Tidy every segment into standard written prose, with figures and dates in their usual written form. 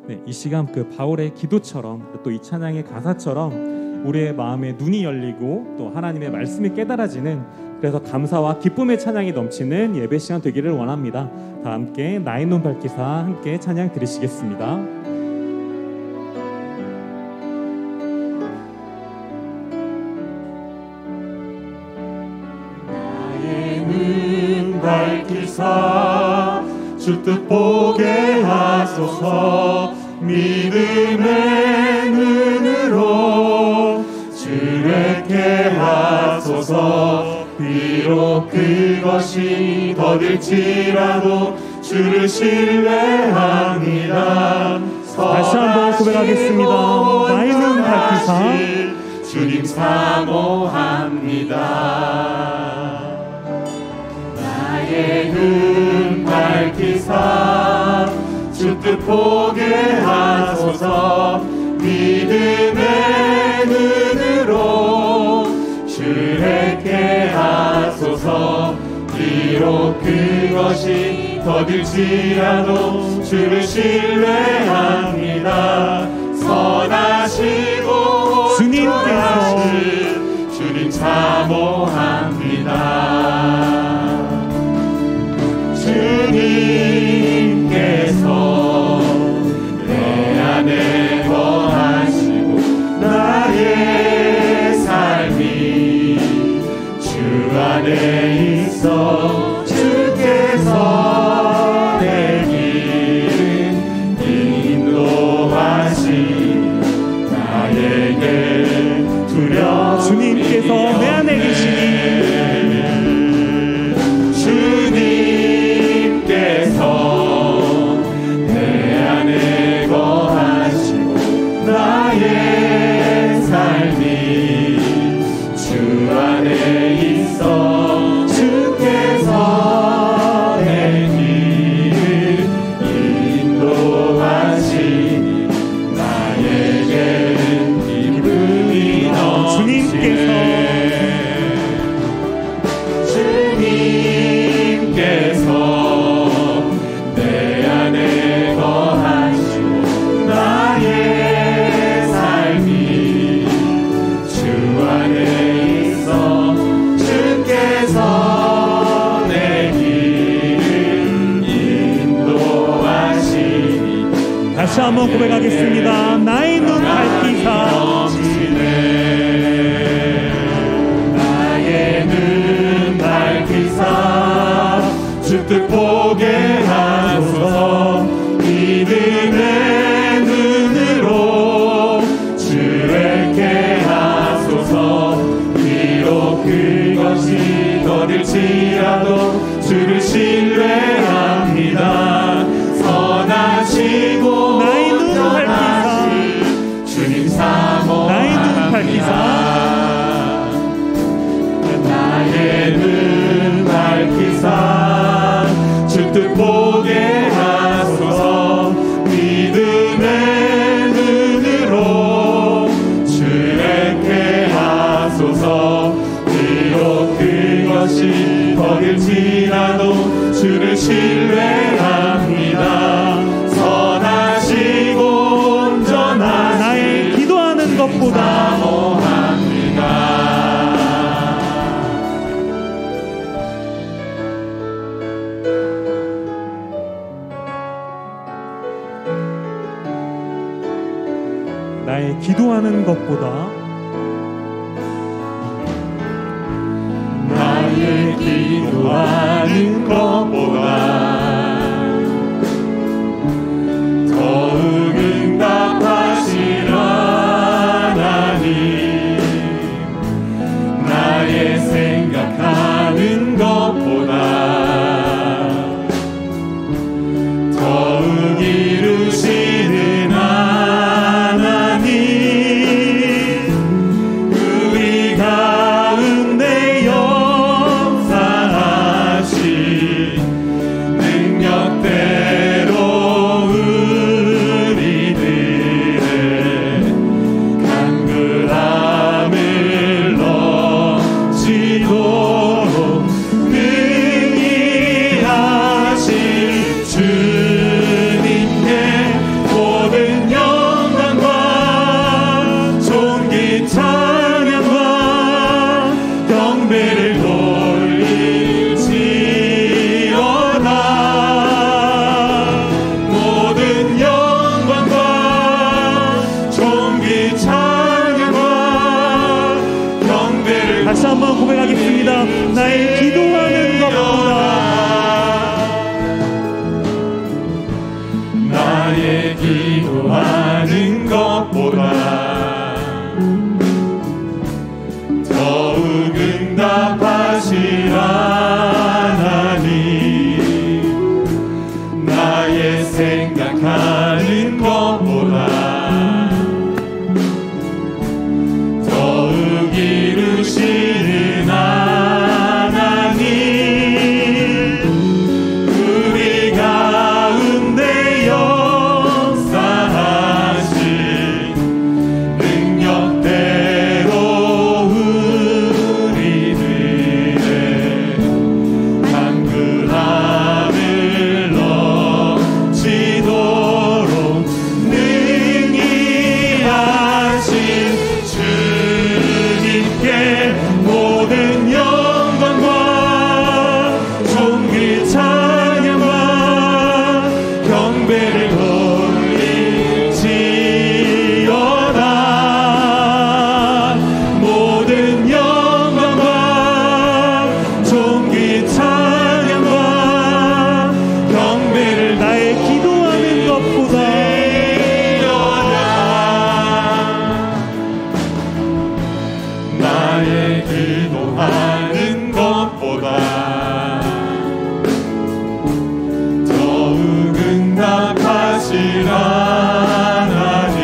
네, 이 시간 그 바울의 기도처럼 또 이 찬양의 가사처럼 우리의 마음에 눈이 열리고 또 하나님의 말씀이 깨달아지는, 그래서 감사와 기쁨의 찬양이 넘치는 예배 시간 되기를 원합니다. 다 함께 나의 눈 밝히사 함께 찬양 들으시겠습니다. 나의 눈 밝히사 주 뜻 보게 하소서. 믿음의 눈으로 주를 뵙게 하소서. 비록 그것이 더딜지라도 주를 신뢰합니다. 다시 한번 고백하겠습니다. 나의 눈 밝히사 주님 사모합니다. 나의 눈 밝히사 주 뜻 보게 하소서. 믿음의 눈으로 주를 뵙게 하소서. 비록 그것이 더딜지라도 주를 신뢰합니다. 선하시고 주님께서 주님 사모합니다. 주님께서 내 안에 거하시고 나의 삶이 주 안에 있어. 주께서 내 길 인도하시 나에게 두려움. 주님께서 내 안에 계시니 주님께서 내 안에 거하시고 나의 삶이 주 안에 있어. 주께서 내 길을 인도하시니 나에게는 기쁨이 넘치네. 주님께서 내 안에 거하시고 나의 삶이 주 안에 있어. 주께서 내 길을 인도하시니. 다시 한번 고백하겠습니다. 나의 눈 밝히사 나의 눈 밝히사 주 뜻 보게 하소서. 믿음의 눈으로 주를 뵙게 하소서. 비록 그것이 더딜지라도 주를 신뢰합니다. 선하시고 나의 눈 밝히사 주님 사모합니다. 나의 눈 밝히사 나의 눈 밝히사 주 뜻 보게 하소서. 믿음의 눈으로 주를 뵙게 하소서. 비록 그것이 더딜지라도 주를 신뢰합니다. 선하시고 온전하신 나의 기도하는 것보다 사모합니다. 나의 기도하는 것보다 나의 기도하는 것보다 더욱 응답하실 하나님. 나의 생각하는 것보다 더욱 이루시는 하나님. 우리 가운데 역사하신 내 나의 기도하는 것보다 더욱 응답하실 하나님, 나의 생각하는 것보다 더욱 이루시는 하나님, 우리 가운데 역사하신 능력대로 우리들의 강구함을 넘치도록 능히 하신 주님께 모든 영광과 존귀 찬양과 경배를 돌릴지어다. 모든 영광과 존귀 찬양과 경배를 나의 기도하는 것보다 나의 기도하는 것보다 더욱 응답하실 하나님,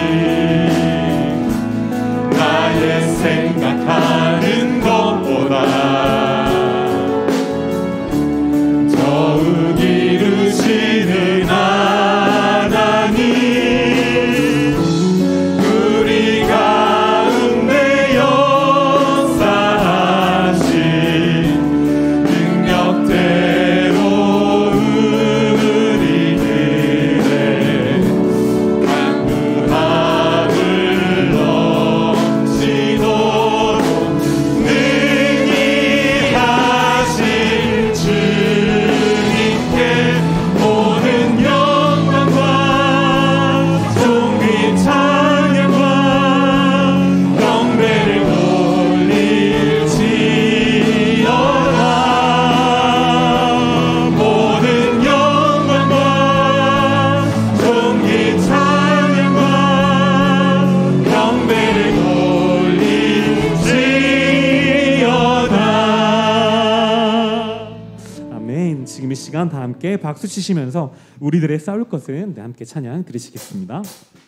나의 생각하는 것보다 더욱 이루시는 하나님, 우리 가운데 역사하신 능력대로 우리들의 강구함을 넘치도록 능히 하신 주님께 모든 영광과 존귀 찬양과 경배를 돌릴지어다. 모든 영광과 존귀 찬양과 경배를 돌릴지어다. 아멘. 지금 이 시간 다 함께 박수 치시면서 우리들의 싸울 것은 함께 찬양 드리시겠습니다.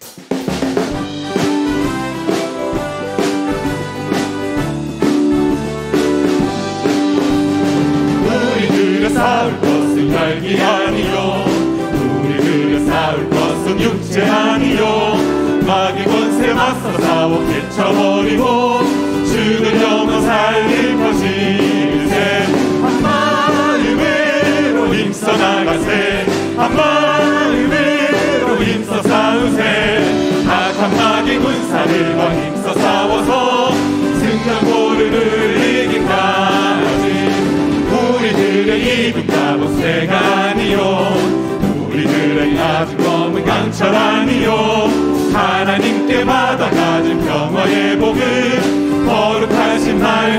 우리들의 싸울 것은 혈기 아니요, 우리들의 싸울 것은 육체 아니요, 마귀 권세 맞서 싸워 깨쳐버리고 죽은 영혼 살릴 것이세. 한 마음으로 힘써 나가세, 한 마음으로 힘써 싸우세. 악한 마귀 군사들과 힘써 싸워서 승전고를 이긴다지. 우리들의 입은 갑옷새가 아니요, 우리들의 가진 검은 강철 아니요, 하나님께 받아가진 평화의 복을 거룩하신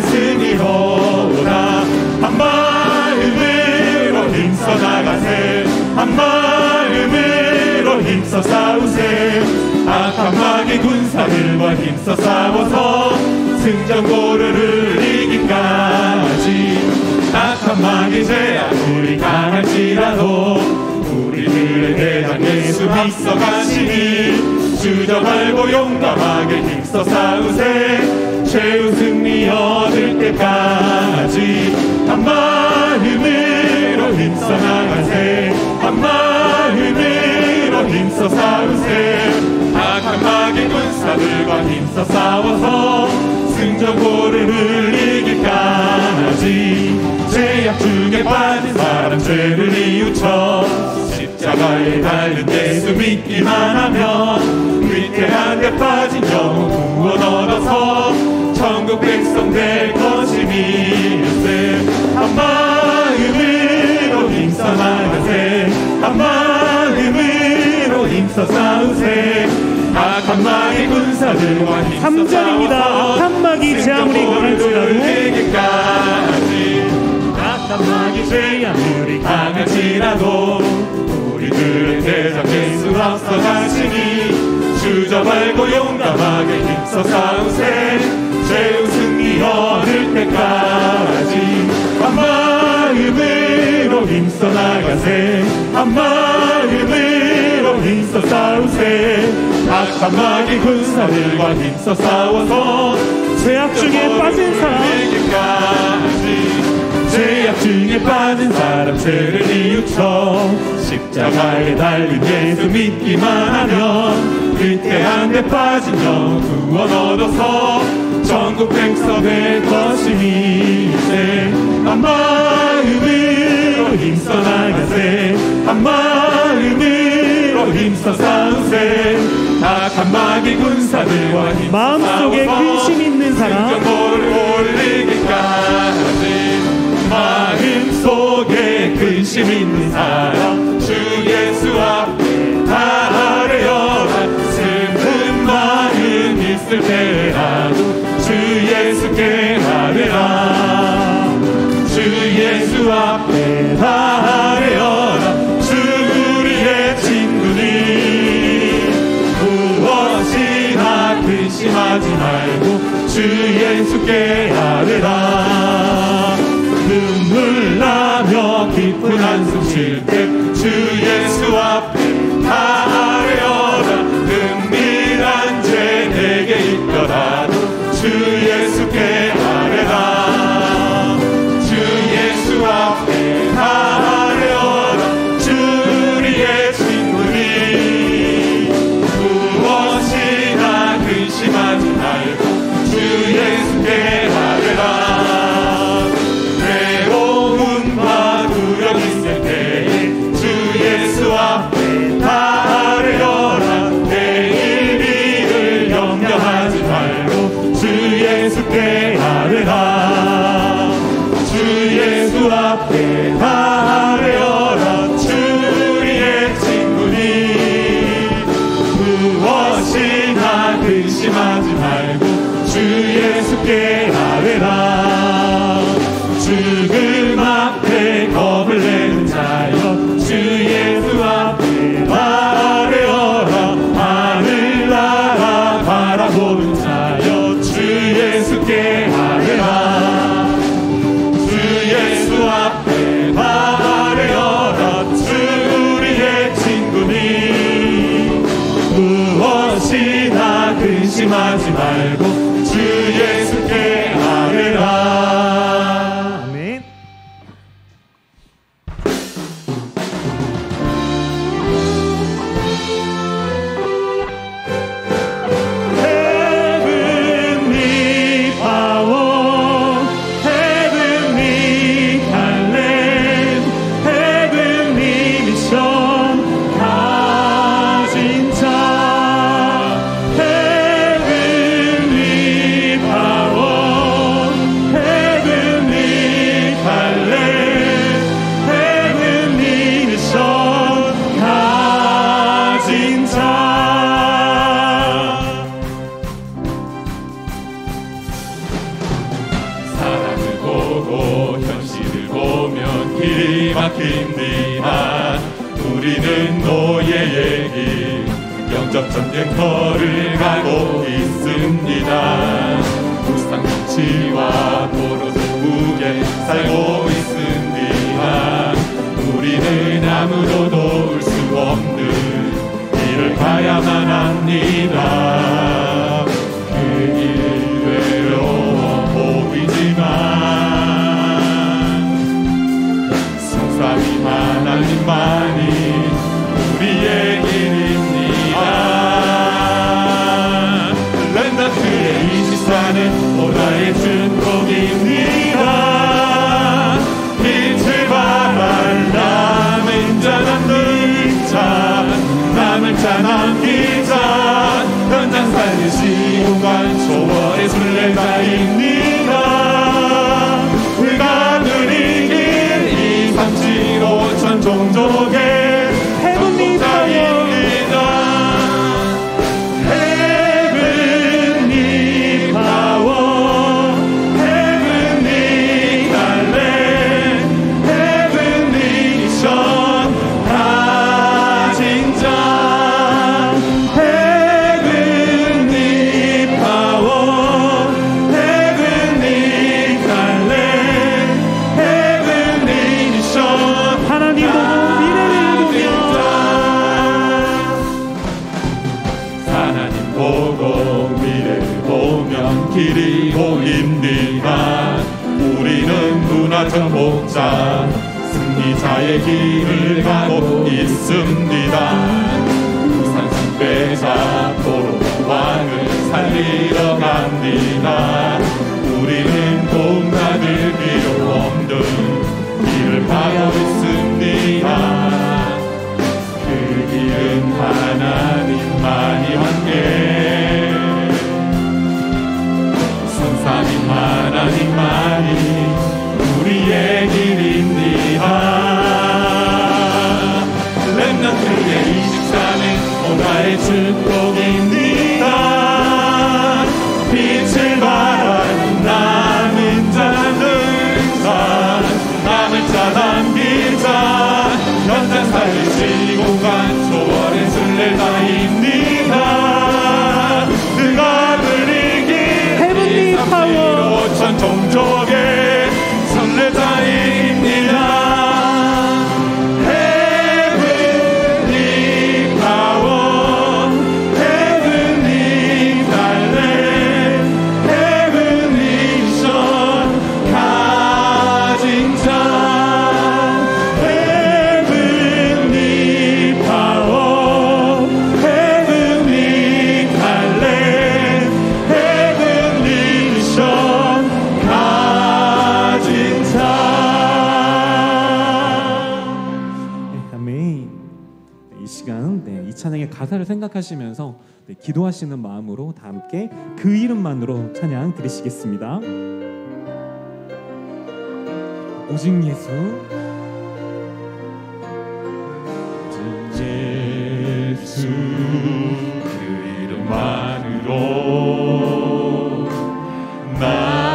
말씀이로다. 한 마음으로 힘써 나가세, 한 마음으로 힘써 싸우세. 악한 마귀 군사들과 힘써 싸워서 승전고를 이긴까지. 악한 마귀 제약 우리 강할지라도 우리들의 대장 예수 믿어 가시니 주저 말고 용감하게 힘써 싸우세. 최후 승리 얻을 때까지 한 마음으로 힘써 나가세, 한 마음으로 힘써 싸우세. 악한 마귀 군사들과 힘써 싸워서 승전고를 이길까지. 죄악 중에 빠진 사람 죄를 뉘우쳐 십자가에 달린 예수 믿기만 하면 위태한 데 빠진 영혼 구원 얻어서 천국 백성 될 것이니세. 한 마음으로 힘써 나가세, 한 마음으로 힘써 싸우세. 악한 마귀 군사들과 힘써 3절입니다. 악한 마귀 제 아무리 강할지라도 악한 마귀 제 아무리 강할지라도 우리들의 우리들의 대장 예수 앞서가시니 주저 말고 용감하게 힘써 싸우세 최후 승리 얻을 때까지 한 마음으로 힘써 나가세 한 마음으로 힘써 싸우세 악한 마귀 군사들과 힘써 싸워서 죄악 중에 빠진 사람 죄악 중에 빠진 사람 죄를 뉘우쳐 십자가에 달린 예수 믿기만 하면 위태한데 빠진 영 구원 얻어서 전국 백성의 것이니 이제 한 마음으로 힘써 나가세 한 마음으로 힘써 싸우세 악한 마귀 군사들과 힘써 마음속에 근심 있는 사람 올리기까지 마음속에 근심 있는 사람 주 예수 앞에 다 아뢰어라 슬픈 마음 있을 때라도 주 예수께 아뢰라 주 예수 앞에 다 아뢰어라 주 우리의 친구니 무엇이나 근심하지 말고 주 예수께 아뢰라 눈물 나며 깊은 한숨 쉴 때 주 예수 앞에 다 아뢰어라 은밀한 죄 내게 있더라도 주 예수께 아뢰라 주 예수 앞에 다 아뢰어라 주 우리의 친구니 무엇이나 근심하지 말고 주 예수께 아뢰라 앞에 다 아뢰어라 내일 일을 염려하지 말고 주 예수께 아뢰라 주 예수 앞에 다 아뢰어라 주 우리의 친구니 무엇이나 근심하지 말고 주 예수께 아뢰라 죽음 앞에 겁을 내는 자여 주 예수 앞에 아뢰어라 하늘나라 바라보는 자여 주 예수께 아뢰라 주 예수 앞에 아뢰어라 주 우리의 친구니 무엇이나 근심하지 말고 주 예수께 아뢰라 막힌디나 우리는 노예의 길 영적 전쟁터를 가고 있습니다. 불쌍 정치와 포로들 무게 살고 있습니다. 우리는 아무도 도울 수 없는 길을 가야만 합니다. 그 길이 외로워 보이지만 성삼위 하나님만이 우리의 길입니다. 랜다트의 이 시사는 오라의 축복입니다. 빛을 발할 남은 자 남는 자 남을 자 남기자 현장 살리시 공간 초월의 순례자입니다. 우리가 누리길 2, 3, 7, 5천 종족의 헤븐리 파워 헤븐리 파워 헤븐리 갈래 헤븐리 미션 하나님 보고 위를 보면 길이 보입니다. 우리는 문화적 목자 승리자의 길을 가고 있습니다. 산승배 잡도록 왕을 살리러 갑니다. 우리는 공간을 필요 없는 길을 가고 있습니다. 그 길은 하나님만이 함께 선사님 하나님만이 우리의 길입니다. 렘넌트의 24는 오나의 축복입니다. 빛을 발하는 남은 자는 자 남을 자 남길 자 현장 살리시 공간 초월의 순례자입니다. 그가 그리긴 헤븐리 파워 천 종족의 순례자입니다. 이 찬양의 가사를 생각하시면서 기도하시는 마음으로 다 함께 그 이름만으로 찬양 드리시겠습니다. 오직 예수 예수 그 이름만으로 나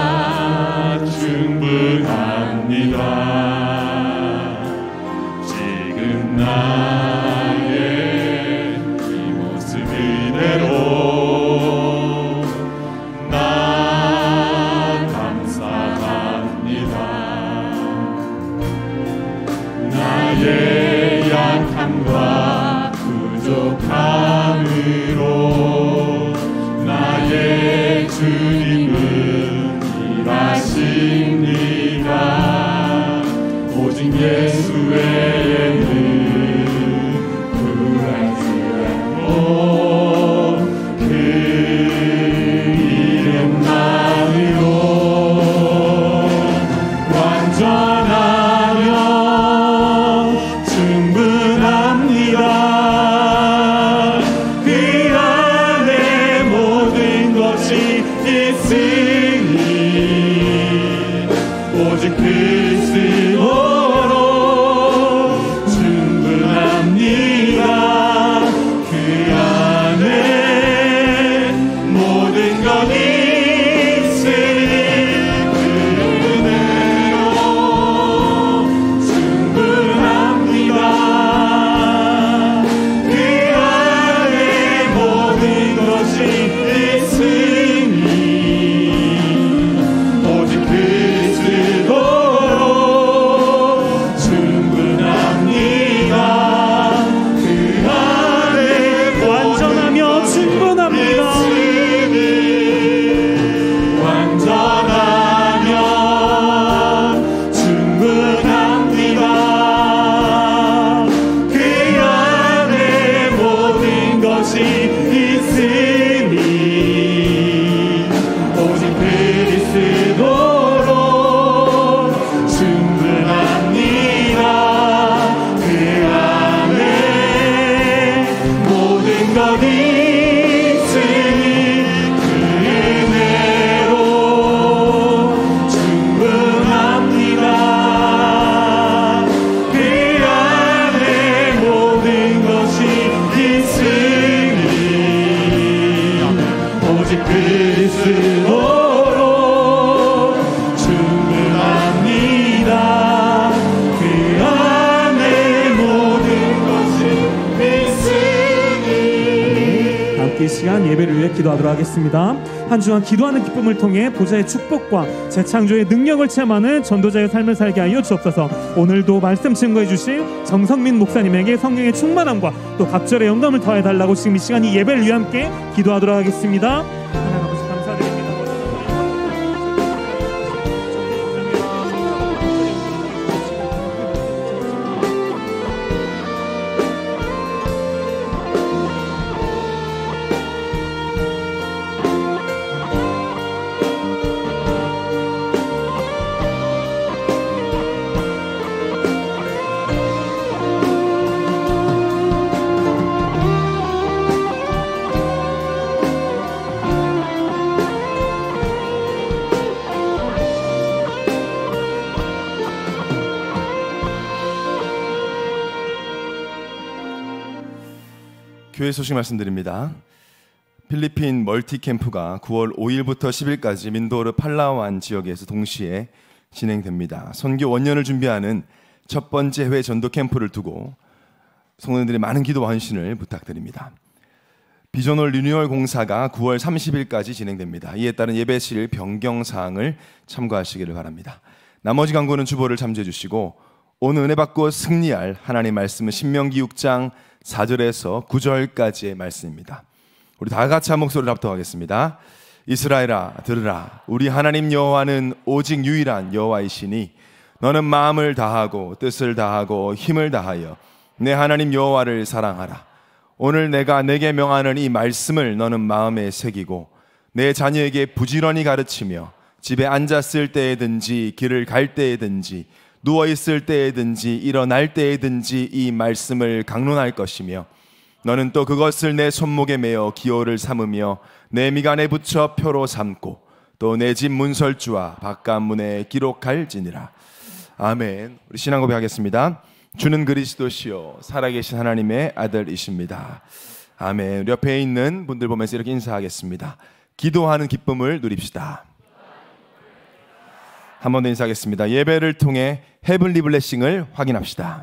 충분합니다. 지금 나의 이 모습 그대로 나 감사합니다. 나의 약함과 부족함으로 나의 주님은 일하십니다. 오직 예수 외에는 구하지 않고 그 이름만으로 완전하며 충분합니다. 그 안에 모든 것이 있으니 오직 그리스도로 충분합니다. 그 안에 모든 것이 있으니 그 은혜로 충분합니다. 그 안에 모든 것이 있으니 오직 그리스도로 충분합니다. 그 안에 완전하며 충분합니다. 완전하며 충분합니다. 그 안에 모든 것이 있으니 오직 그리스도로 충분합니다. 그 안에 모든 것이 있으니 그 은혜로 충분합니다. 그 안에 모든 것이 있으니 함께 이 시간 예배를 위해 기도하도록 하겠습니다. 한 주간 기도하는 기쁨을 통해 보좌의 축복과 재창조의 능력을 체험하는 전도자의 삶을 살게 하여 주옵소서. 오늘도 말씀 증거해 주실 정성민 목사님에게 성령의 충만함과 또 각절의 영감을 더해 달라고 지금 이 시간 이 예배를 위해 함께 기도하도록 하겠습니다. 하나님 아버지 감사드립니다. 교회 소식 말씀드립니다. 필리핀 멀티캠프가 9월 5일부터 10일까지 민도르 팔라완 지역에서 동시에 진행됩니다. 선교 원년을 준비하는 첫 번째 해외 전도 캠프를 두고 성도님들의 많은 기도와 헌신을 부탁드립니다. 비전홀 리뉴얼 공사가 9월 30일까지 진행됩니다. 이에 따른 예배실 변경 사항을 참고하시기를 바랍니다. 나머지 광고는 주보를 참조해 주시고 오늘 은혜 받고 승리할 하나님 말씀은 신명기 6장 4절에서 9절까지의 말씀입니다. 우리 다 같이 한 목소리를 합독하겠습니다. 이스라엘아 들으라. 우리 하나님 여호와는 오직 유일한 여호와이시니 너는 마음을 다하고 뜻을 다하고 힘을 다하여 내 하나님 여호와를 사랑하라. 오늘 내가 내게 명하는 이 말씀을 너는 마음에 새기고 내 자녀에게 부지런히 가르치며 집에 앉았을 때에든지 길을 갈 때에든지 누워있을 때에든지 일어날 때에든지 이 말씀을 강론할 것이며 너는 또 그것을 내 손목에 매어 기호를 삼으며 내 미간에 붙여 표로 삼고 또 내 집 문설주와 바깥문에 기록할지니라. 아멘. 우리 신앙 고백하겠습니다. 주는 그리스도시요 살아계신 하나님의 아들이십니다. 아멘. 우리 옆에 있는 분들 보면서 이렇게 인사하겠습니다. 기도하는 기쁨을 누립시다. 한 번 더 인사하겠습니다. 예배를 통해 헤븐리 블레싱을 확인합시다.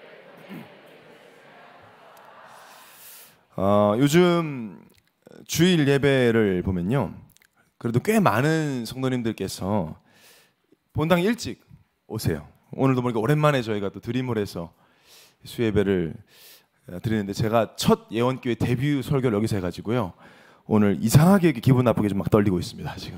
요즘 주일 예배를 보면요, 그래도 꽤 많은 성도님들께서 본당 일찍 오세요. 오늘도 보니까 오랜만에 저희가 또 드림홀에서 수예배를 드리는데 제가 첫 예원교회 데뷔 설교를 여기서 해가지고요, 오늘 이상하게 기분 나쁘게 좀 막 떨리고 있습니다 지금.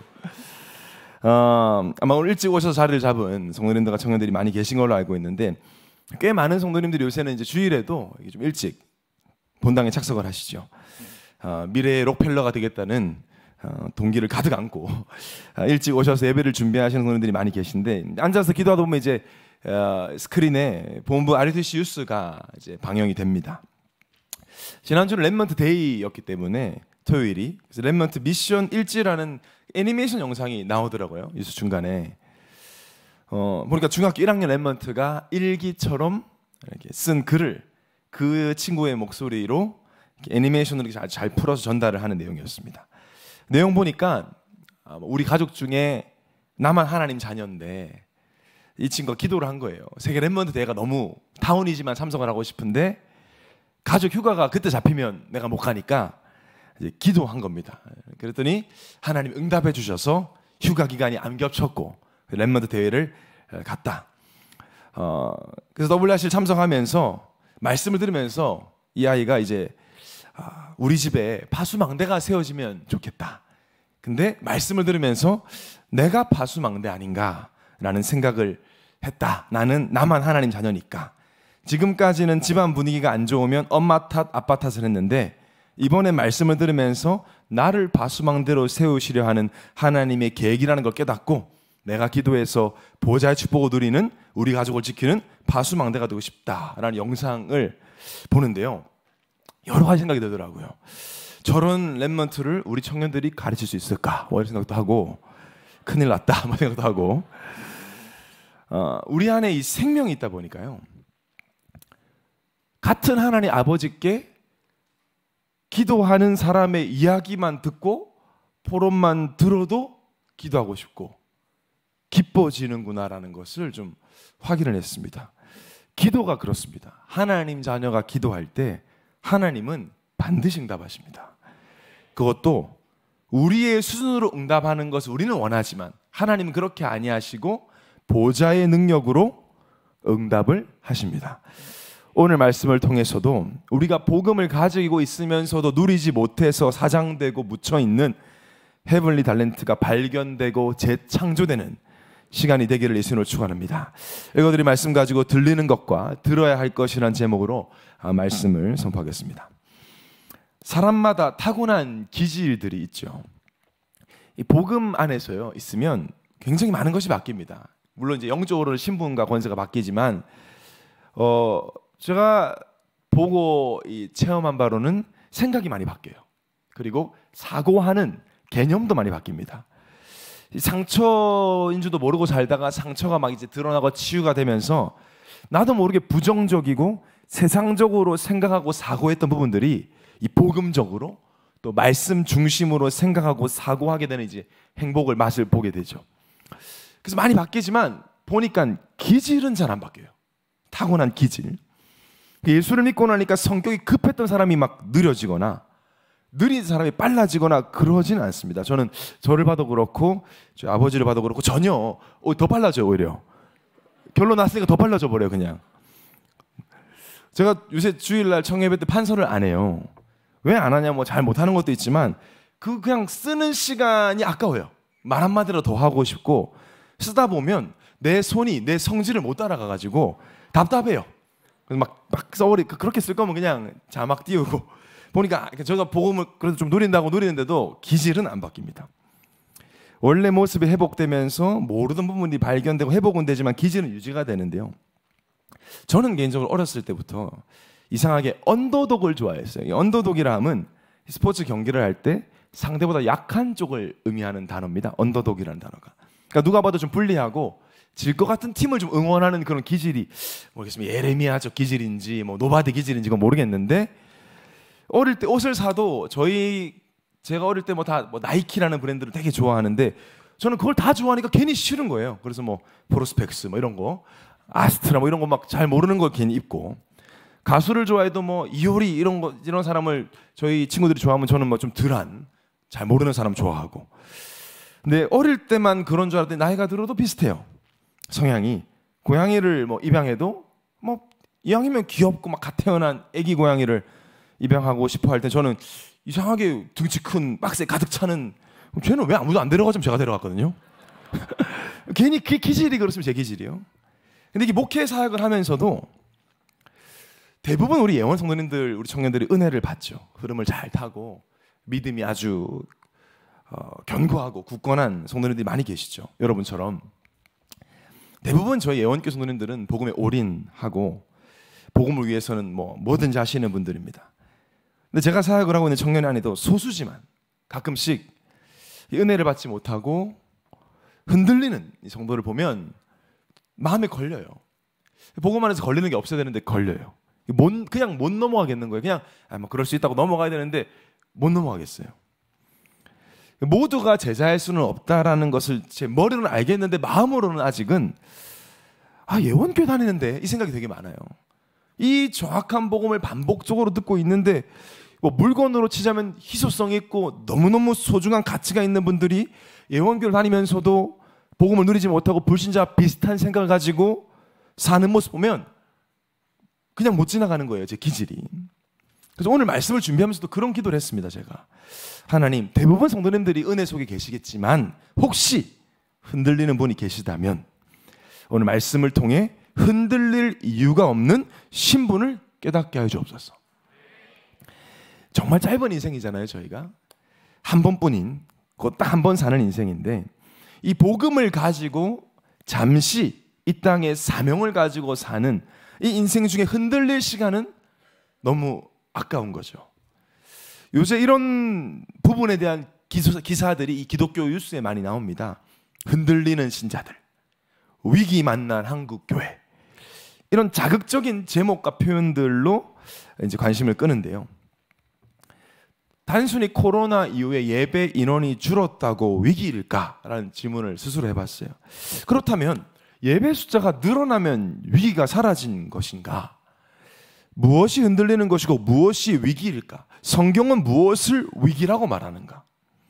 아마 오늘 일찍 오셔서 자리를 잡은 성도님들과 청년들이 많이 계신 걸로 알고 있는데 꽤 많은 성도님들이 요새는 이제 주일에도 좀 일찍 본당에 착석을 하시죠. 미래의 록펠러가 되겠다는 동기를 가득 안고 일찍 오셔서 예배를 준비하시는 성도님들이 많이 계신데 앉아서 기도하다 보면 이제 스크린에 본부 RTC 뉴스가 이제 방영이 됩니다. 지난주는 랩먼트 데이였기 때문에 토요일이 그래서 랩먼트 미션 일지라는 애니메이션 영상이 나오더라고요. 뉴스 중간에 보니까 중학교 1학년 랩먼트가 일기처럼 이렇게 쓴 글을 그 친구의 목소리로 애니메이션으로 아주 잘 풀어서 전달을 하는 내용이었습니다. 내용 보니까 우리 가족 중에 나만 하나님 자녀인데 이 친구가 기도를 한 거예요. 세계 랩먼트 대회가 너무 타운이지만 참석을 하고 싶은데 가족 휴가가 그때 잡히면 내가 못 가니까 이제 기도한 겁니다. 그랬더니 하나님 응답해 주셔서 휴가 기간이 안 겹쳤고 랩먼트 대회를 갔다. 그래서 WRC를 참석하면서 말씀을 들으면서 이 아이가 이제 우리 집에 파수망대가 세워지면 좋겠다. 근데 말씀을 들으면서 내가 파수망대 아닌가라는 생각을 했다. 나만 하나님 자녀니까. 지금까지는 집안 분위기가 안 좋으면 엄마 탓, 아빠 탓을 했는데 이번에 말씀을 들으면서 나를 파수망대로 세우시려 하는 하나님의 계획이라는 걸 깨닫고 내가 기도해서 보좌의 축복을 누리는 우리 가족을 지키는 파수망대가 되고 싶다라는 영상을 보는데요, 여러 가지 생각이 들더라고요. 저런 랩먼트를 우리 청년들이 가르칠 수 있을까? 이런 생각도 하고 큰일 났다 이런 생각도 하고 우리 안에 이 생명이 있다 보니까요, 같은 하나님 아버지께 기도하는 사람의 이야기만 듣고 포럼만 들어도 기도하고 싶고 기뻐지는구나라는 것을 좀 확인을 했습니다. 기도가 그렇습니다. 하나님 자녀가 기도할 때 하나님은 반드시 응답하십니다. 그것도 우리의 수준으로 응답하는 것을 우리는 원하지만 하나님은 그렇게 아니하시고 보좌의 능력으로 응답을 하십니다. 오늘 말씀을 통해서도 우리가 복음을 가지고 있으면서도 누리지 못해서 사장되고 묻혀있는 헤븐리 탤런트가 발견되고 재창조되는 시간이 되기를 예수님으로 축원합니다. 이것들이 말씀 가지고 들리는 것과 들어야 할 것이라는 제목으로 말씀을 선포하겠습니다. 사람마다 타고난 기질들이 있죠. 이 복음 안에서요 있으면 굉장히 많은 것이 바뀝니다. 물론 이제 영적으로는 신분과 권세가 바뀌지만 제가 보고 체험한 바로는 생각이 많이 바뀌어요. 그리고 사고하는 개념도 많이 바뀝니다. 상처인 줄도 모르고 살다가 상처가 막 이제 드러나고 치유가 되면서 나도 모르게 부정적이고 세상적으로 생각하고 사고했던 부분들이 이 복음적으로 또 말씀 중심으로 생각하고 사고하게 되는 이제 행복을 맛을 보게 되죠. 그래서 많이 바뀌지만 보니까 기질은 잘 안 바뀌어요. 타고난 기질. 예수를 믿고 나니까 성격이 급했던 사람이 막 느려지거나 느린 사람이 빨라지거나 그러지는 않습니다. 저는 저를 봐도 그렇고 저희 아버지를 봐도 그렇고 전혀 더 빨라져요. 오히려 결론 났으니까 더 빨라져 버려요. 그냥 제가 요새 주일날 청예배 때 판서를 안 해요. 왜 안 하냐, 뭐 잘 못하는 것도 있지만 그냥 쓰는 시간이 아까워요. 말 한마디로 더 하고 싶고 쓰다 보면 내 손이 내 성질을 못 따라가가지고 답답해요. 그래서 막 써버리 그렇게 쓸 거면 그냥 자막 띄우고 보니까 제가 복음을 그래도 좀 누린다고 누리는데도 기질은 안 바뀝니다. 원래 모습이 회복되면서 모르던 부분이 발견되고 회복은 되지만 기질은 유지가 되는데요. 저는 개인적으로 어렸을 때부터 이상하게 언더독을 좋아했어요. 이 언더독이라 함은 스포츠 경기를 할 때 상대보다 약한 쪽을 의미하는 단어입니다. 언더독이라는 단어가. 그러니까 누가 봐도 좀 불리하고 질 것 같은 팀을 좀 응원하는 그런 기질이 모르겠습니다. 예레미야적 기질인지 뭐 노바디 기질인지 그건 모르겠는데 어릴 때 옷을 사도 제가 어릴 때 뭐 다 나이키라는 브랜드를 되게 좋아하는데 저는 그걸 다 좋아하니까 괜히 싫은 거예요. 그래서 뭐 프로스펙스 뭐 이런 거 아스트라 뭐 이런 거 막 잘 모르는 거 괜히 입고 가수를 좋아해도 뭐 이효리 이런 사람을 저희 친구들이 좋아하면 저는 뭐 좀 덜한 잘 모르는 사람 좋아하고. 근데 어릴 때만 그런 줄 알았더니 나이가 들어도 비슷해요. 성향이 고양이를 뭐 입양해도 뭐 이왕이면 귀엽고 막 갓 태어난 아기 고양이를 입양하고 싶어 할 때 저는 이상하게 등치 큰 박스에 가득 차는 쟤는 왜 아무도 안 데려가지면 제가 데려갔거든요. 괜히 그 기질이 그렇습니다. 제 기질이요. 근데 이게 목회 사역을 하면서도 대부분 우리 예원 성도님들, 우리 청년들이 은혜를 받죠. 흐름을 잘 타고 믿음이 아주 견고하고 굳건한 성도님들이 많이 계시죠. 여러분처럼 대부분 저희 예원교 성도님들은 복음에 올인하고 복음을 위해서는 뭐든지 하시는 분들입니다. 근데 제가 사역을 하고 있는 청년 안에도 소수지만 가끔씩 은혜를 받지 못하고 흔들리는 이 성도를 보면 마음에 걸려요. 복음 안에서 걸리는 게 없어야 되는데 걸려요. 그냥 못 넘어가겠는 거예요. 그냥 뭐 그럴 수 있다고 넘어가야 되는데 못 넘어가겠어요. 모두가 제자일 수는 없다라는 것을 제 머리로는 알겠는데 마음으로는 아직은 예원교회 다니는데 이 생각이 되게 많아요. 이 정확한 복음을 반복적으로 듣고 있는데 뭐 물건으로 치자면 희소성 있고 너무너무 소중한 가치가 있는 분들이 예원교회를 다니면서도 복음을 누리지 못하고 불신자와 비슷한 생각을 가지고 사는 모습 보면 그냥 못 지나가는 거예요. 제 기질이. 그래서 오늘 말씀을 준비하면서도 그런 기도를 했습니다. 제가 하나님, 대부분 성도님들이 은혜 속에 계시겠지만 혹시 흔들리는 분이 계시다면 오늘 말씀을 통해 흔들릴 이유가 없는 신분을 깨닫게 하여 주옵소서. 정말 짧은 인생이잖아요. 저희가 한 번뿐인 곧 딱 한 번 사는 인생인데 이 복음을 가지고 잠시 이 땅의 사명을 가지고 사는 이 인생 중에 흔들릴 시간은 너무 아까운 거죠. 요새 이런 부분에 대한 기사들이 이 기독교 뉴스에 많이 나옵니다. 흔들리는 신자들, 위기 만난 한국 교회, 이런 자극적인 제목과 표현들로 이제 관심을 끄는데요. 단순히 코로나 이후에 예배 인원이 줄었다고 위기일까라는 질문을 스스로 해봤어요. 그렇다면 예배 숫자가 늘어나면 위기가 사라진 것인가? 무엇이 흔들리는 것이고 무엇이 위기일까? 성경은 무엇을 위기라고 말하는가?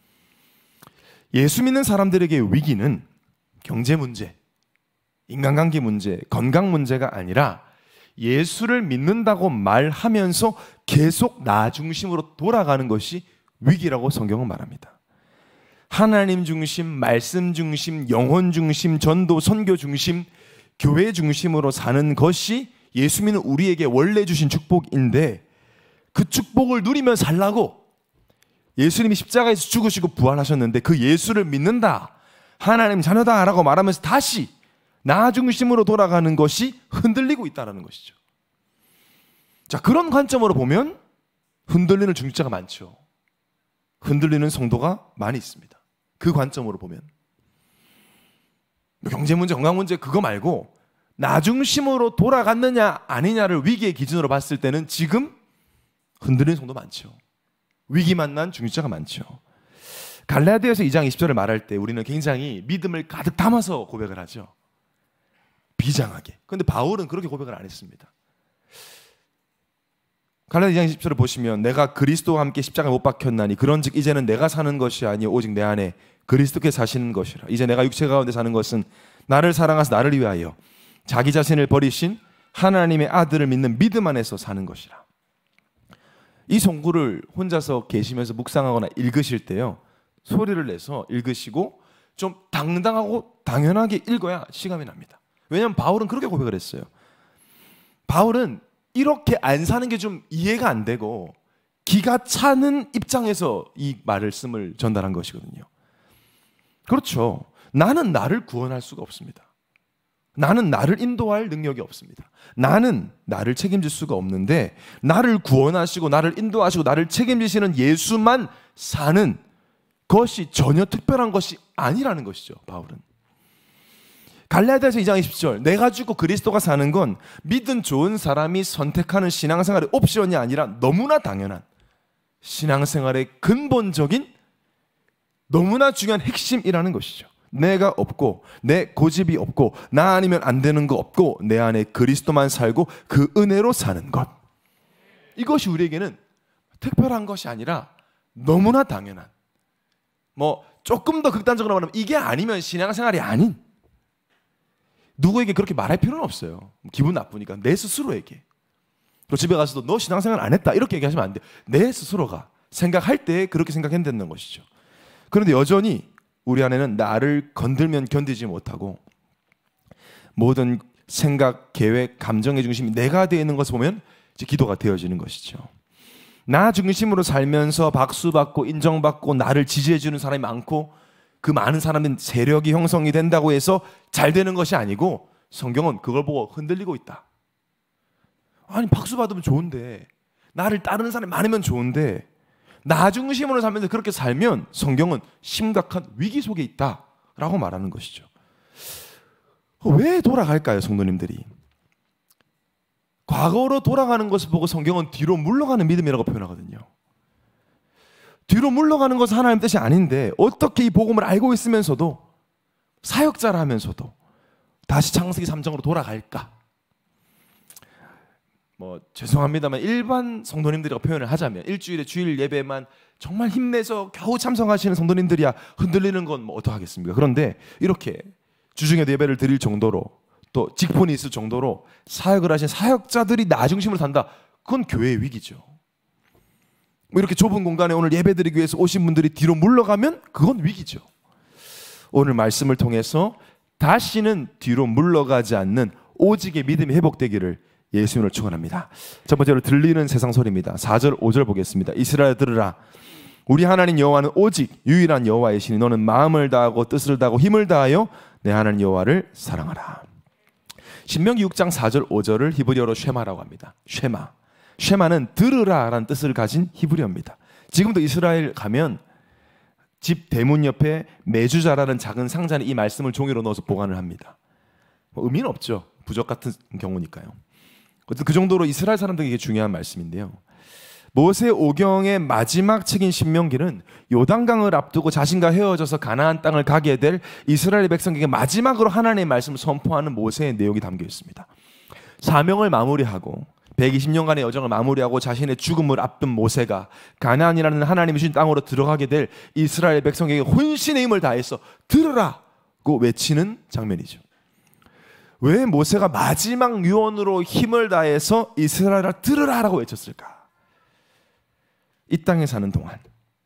예수 믿는 사람들에게 위기는 경제 문제, 인간관계 문제, 건강 문제가 아니라 예수를 믿는다고 말하면서 계속 나 중심으로 돌아가는 것이 위기라고 성경은 말합니다. 하나님 중심, 말씀 중심, 영혼 중심, 전도, 선교 중심, 교회 중심으로 사는 것이 예수 믿는 우리에게 원래 주신 축복인데, 그 축복을 누리며 살라고 예수님이 십자가에서 죽으시고 부활하셨는데 그 예수를 믿는다, 하나님 자녀다 라고 말하면서 다시 나 중심으로 돌아가는 것이 흔들리고 있다는 것이죠. 자, 그런 관점으로 보면 흔들리는 중직자가 많죠. 흔들리는 성도가 많이 있습니다. 그 관점으로 보면 경제 문제, 건강 문제 그거 말고 나 중심으로 돌아갔느냐 아니냐를 위기의 기준으로 봤을 때는 지금 흔들리는 성도 많죠. 위기 만난 중직자가 많죠. 갈라디아서 2장 20절을 말할 때 우리는 굉장히 믿음을 가득 담아서 고백을 하죠. 비장하게. 그런데 바울은 그렇게 고백을 안 했습니다. 갈라디아 2장 20절을 보시면 내가 그리스도와 함께 십자가에 못 박혔나니 그런즉 이제는 내가 사는 것이 아니요 오직 내 안에 그리스도께서 사시는 것이라. 이제 내가 육체 가운데 사는 것은 나를 사랑하사 나를 위하여 자기 자신을 버리신 하나님의 아들을 믿는 믿음 안에서 사는 것이라. 이 성구를 혼자서 계시면서 묵상하거나 읽으실 때요, 소리를 내서 읽으시고 좀 당당하고 당연하게 읽어야 실감이 납니다. 왜냐하면 바울은 그렇게 고백을 했어요. 바울은 이렇게 안 사는 게 좀 이해가 안 되고 기가 차는 입장에서 이 말씀을 전달한 것이거든요. 그렇죠. 나는 나를 구원할 수가 없습니다. 나는 나를 인도할 능력이 없습니다. 나는 나를 책임질 수가 없는데 나를 구원하시고 나를 인도하시고 나를 책임지시는 예수만 사는 것이 전혀 특별한 것이 아니라는 것이죠. 바울은 갈라디아서 2장 20절 내가 죽고 그리스도가 사는 건 믿은 좋은 사람이 선택하는 신앙생활의 옵션이 아니라 너무나 당연한 신앙생활의 근본적인 너무나 중요한 핵심이라는 것이죠. 내가 없고 내 고집이 없고 나 아니면 안 되는 거 없고 내 안에 그리스도만 살고 그 은혜로 사는 것, 이것이 우리에게는 특별한 것이 아니라 너무나 당연한, 뭐 조금 더 극단적으로 말하면 이게 아니면 신앙생활이 아닌, 누구에게 그렇게 말할 필요는 없어요. 기분 나쁘니까 내 스스로에게. 그리고 집에 가서도 너 신앙생활 안 했다 이렇게 얘기하시면 안 돼. 내 스스로가 생각할 때 그렇게 생각해야 된다는 것이죠. 그런데 여전히 우리 안에는 나를 건들면 견디지 못하고 모든 생각, 계획, 감정의 중심이 내가 되어 있는 것을 보면 이제 기도가 되어지는 것이죠. 나 중심으로 살면서 박수받고 인정받고 나를 지지해주는 사람이 많고 그 많은 사람은 세력이 형성이 된다고 해서 잘 되는 것이 아니고, 성경은 그걸 보고 흔들리고 있다. 아니 박수받으면 좋은데, 나를 따르는 사람이 많으면 좋은데, 나 중심으로 살면서 그렇게 살면 성경은 심각한 위기 속에 있다라고 말하는 것이죠. 왜 돌아갈까요, 성도님들이? 과거로 돌아가는 것을 보고 성경은 뒤로 물러가는 믿음이라고 표현하거든요. 뒤로 물러가는 것은 하나님 뜻이 아닌데 어떻게 이 복음을 알고 있으면서도 사역자라 하면서도 다시 창세기 3장으로 돌아갈까? 뭐 죄송합니다만 일반 성도님들이라고 표현을 하자면 일주일에 주일 예배만 정말 힘내서 겨우 참석하시는 성도님들이야 흔들리는 건 뭐 어떡하겠습니까? 그런데 이렇게 주중에도 예배를 드릴 정도로 또 직분이 있을 정도로 사역을 하신 사역자들이 나 중심으로 산다. 그건 교회의 위기죠. 뭐 이렇게 좁은 공간에 오늘 예배드리기 위해서 오신 분들이 뒤로 물러가면 그건 위기죠. 오늘 말씀을 통해서 다시는 뒤로 물러가지 않는 오직의 믿음이 회복되기를 예수님을 축원합니다. 첫 번째로 들리는 세상 소리입니다. 4절 5절 보겠습니다. 이스라엘 들으라, 우리 하나님 여호와는 오직 유일한 여호와이시니 너는 마음을 다하고 뜻을 다하고 힘을 다하여 내 하나님 여호와를 사랑하라. 신명기 6장 4절 5절을 히브리어로 쉐마라고 합니다. 쉐마. 쉐마는 들으라라는 뜻을 가진 히브리어입니다. 지금도 이스라엘 가면 집 대문 옆에 메주자라는 작은 상자에 이 말씀을 종이로 넣어서 보관을 합니다. 뭐 의미는 없죠. 부적 같은 경우니까요. 그 정도로 이스라엘 사람들에게 중요한 말씀인데요. 모세 오경의 마지막 책인 신명기는 요단강을 앞두고 자신과 헤어져서 가나안 땅을 가게 될 이스라엘 백성에게 마지막으로 하나님의 말씀을 선포하는 모세의 내용이 담겨 있습니다. 사명을 마무리하고 120년간의 여정을 마무리하고 자신의 죽음을 앞둔 모세가 가나안이라는 하나님이 주신 땅으로 들어가게 될 이스라엘 백성에게 혼신의 힘을 다해서 들으라고 외치는 장면이죠. 왜 모세가 마지막 유언으로 힘을 다해서 이스라엘아 들으라라고 외쳤을까? 이 땅에 사는 동안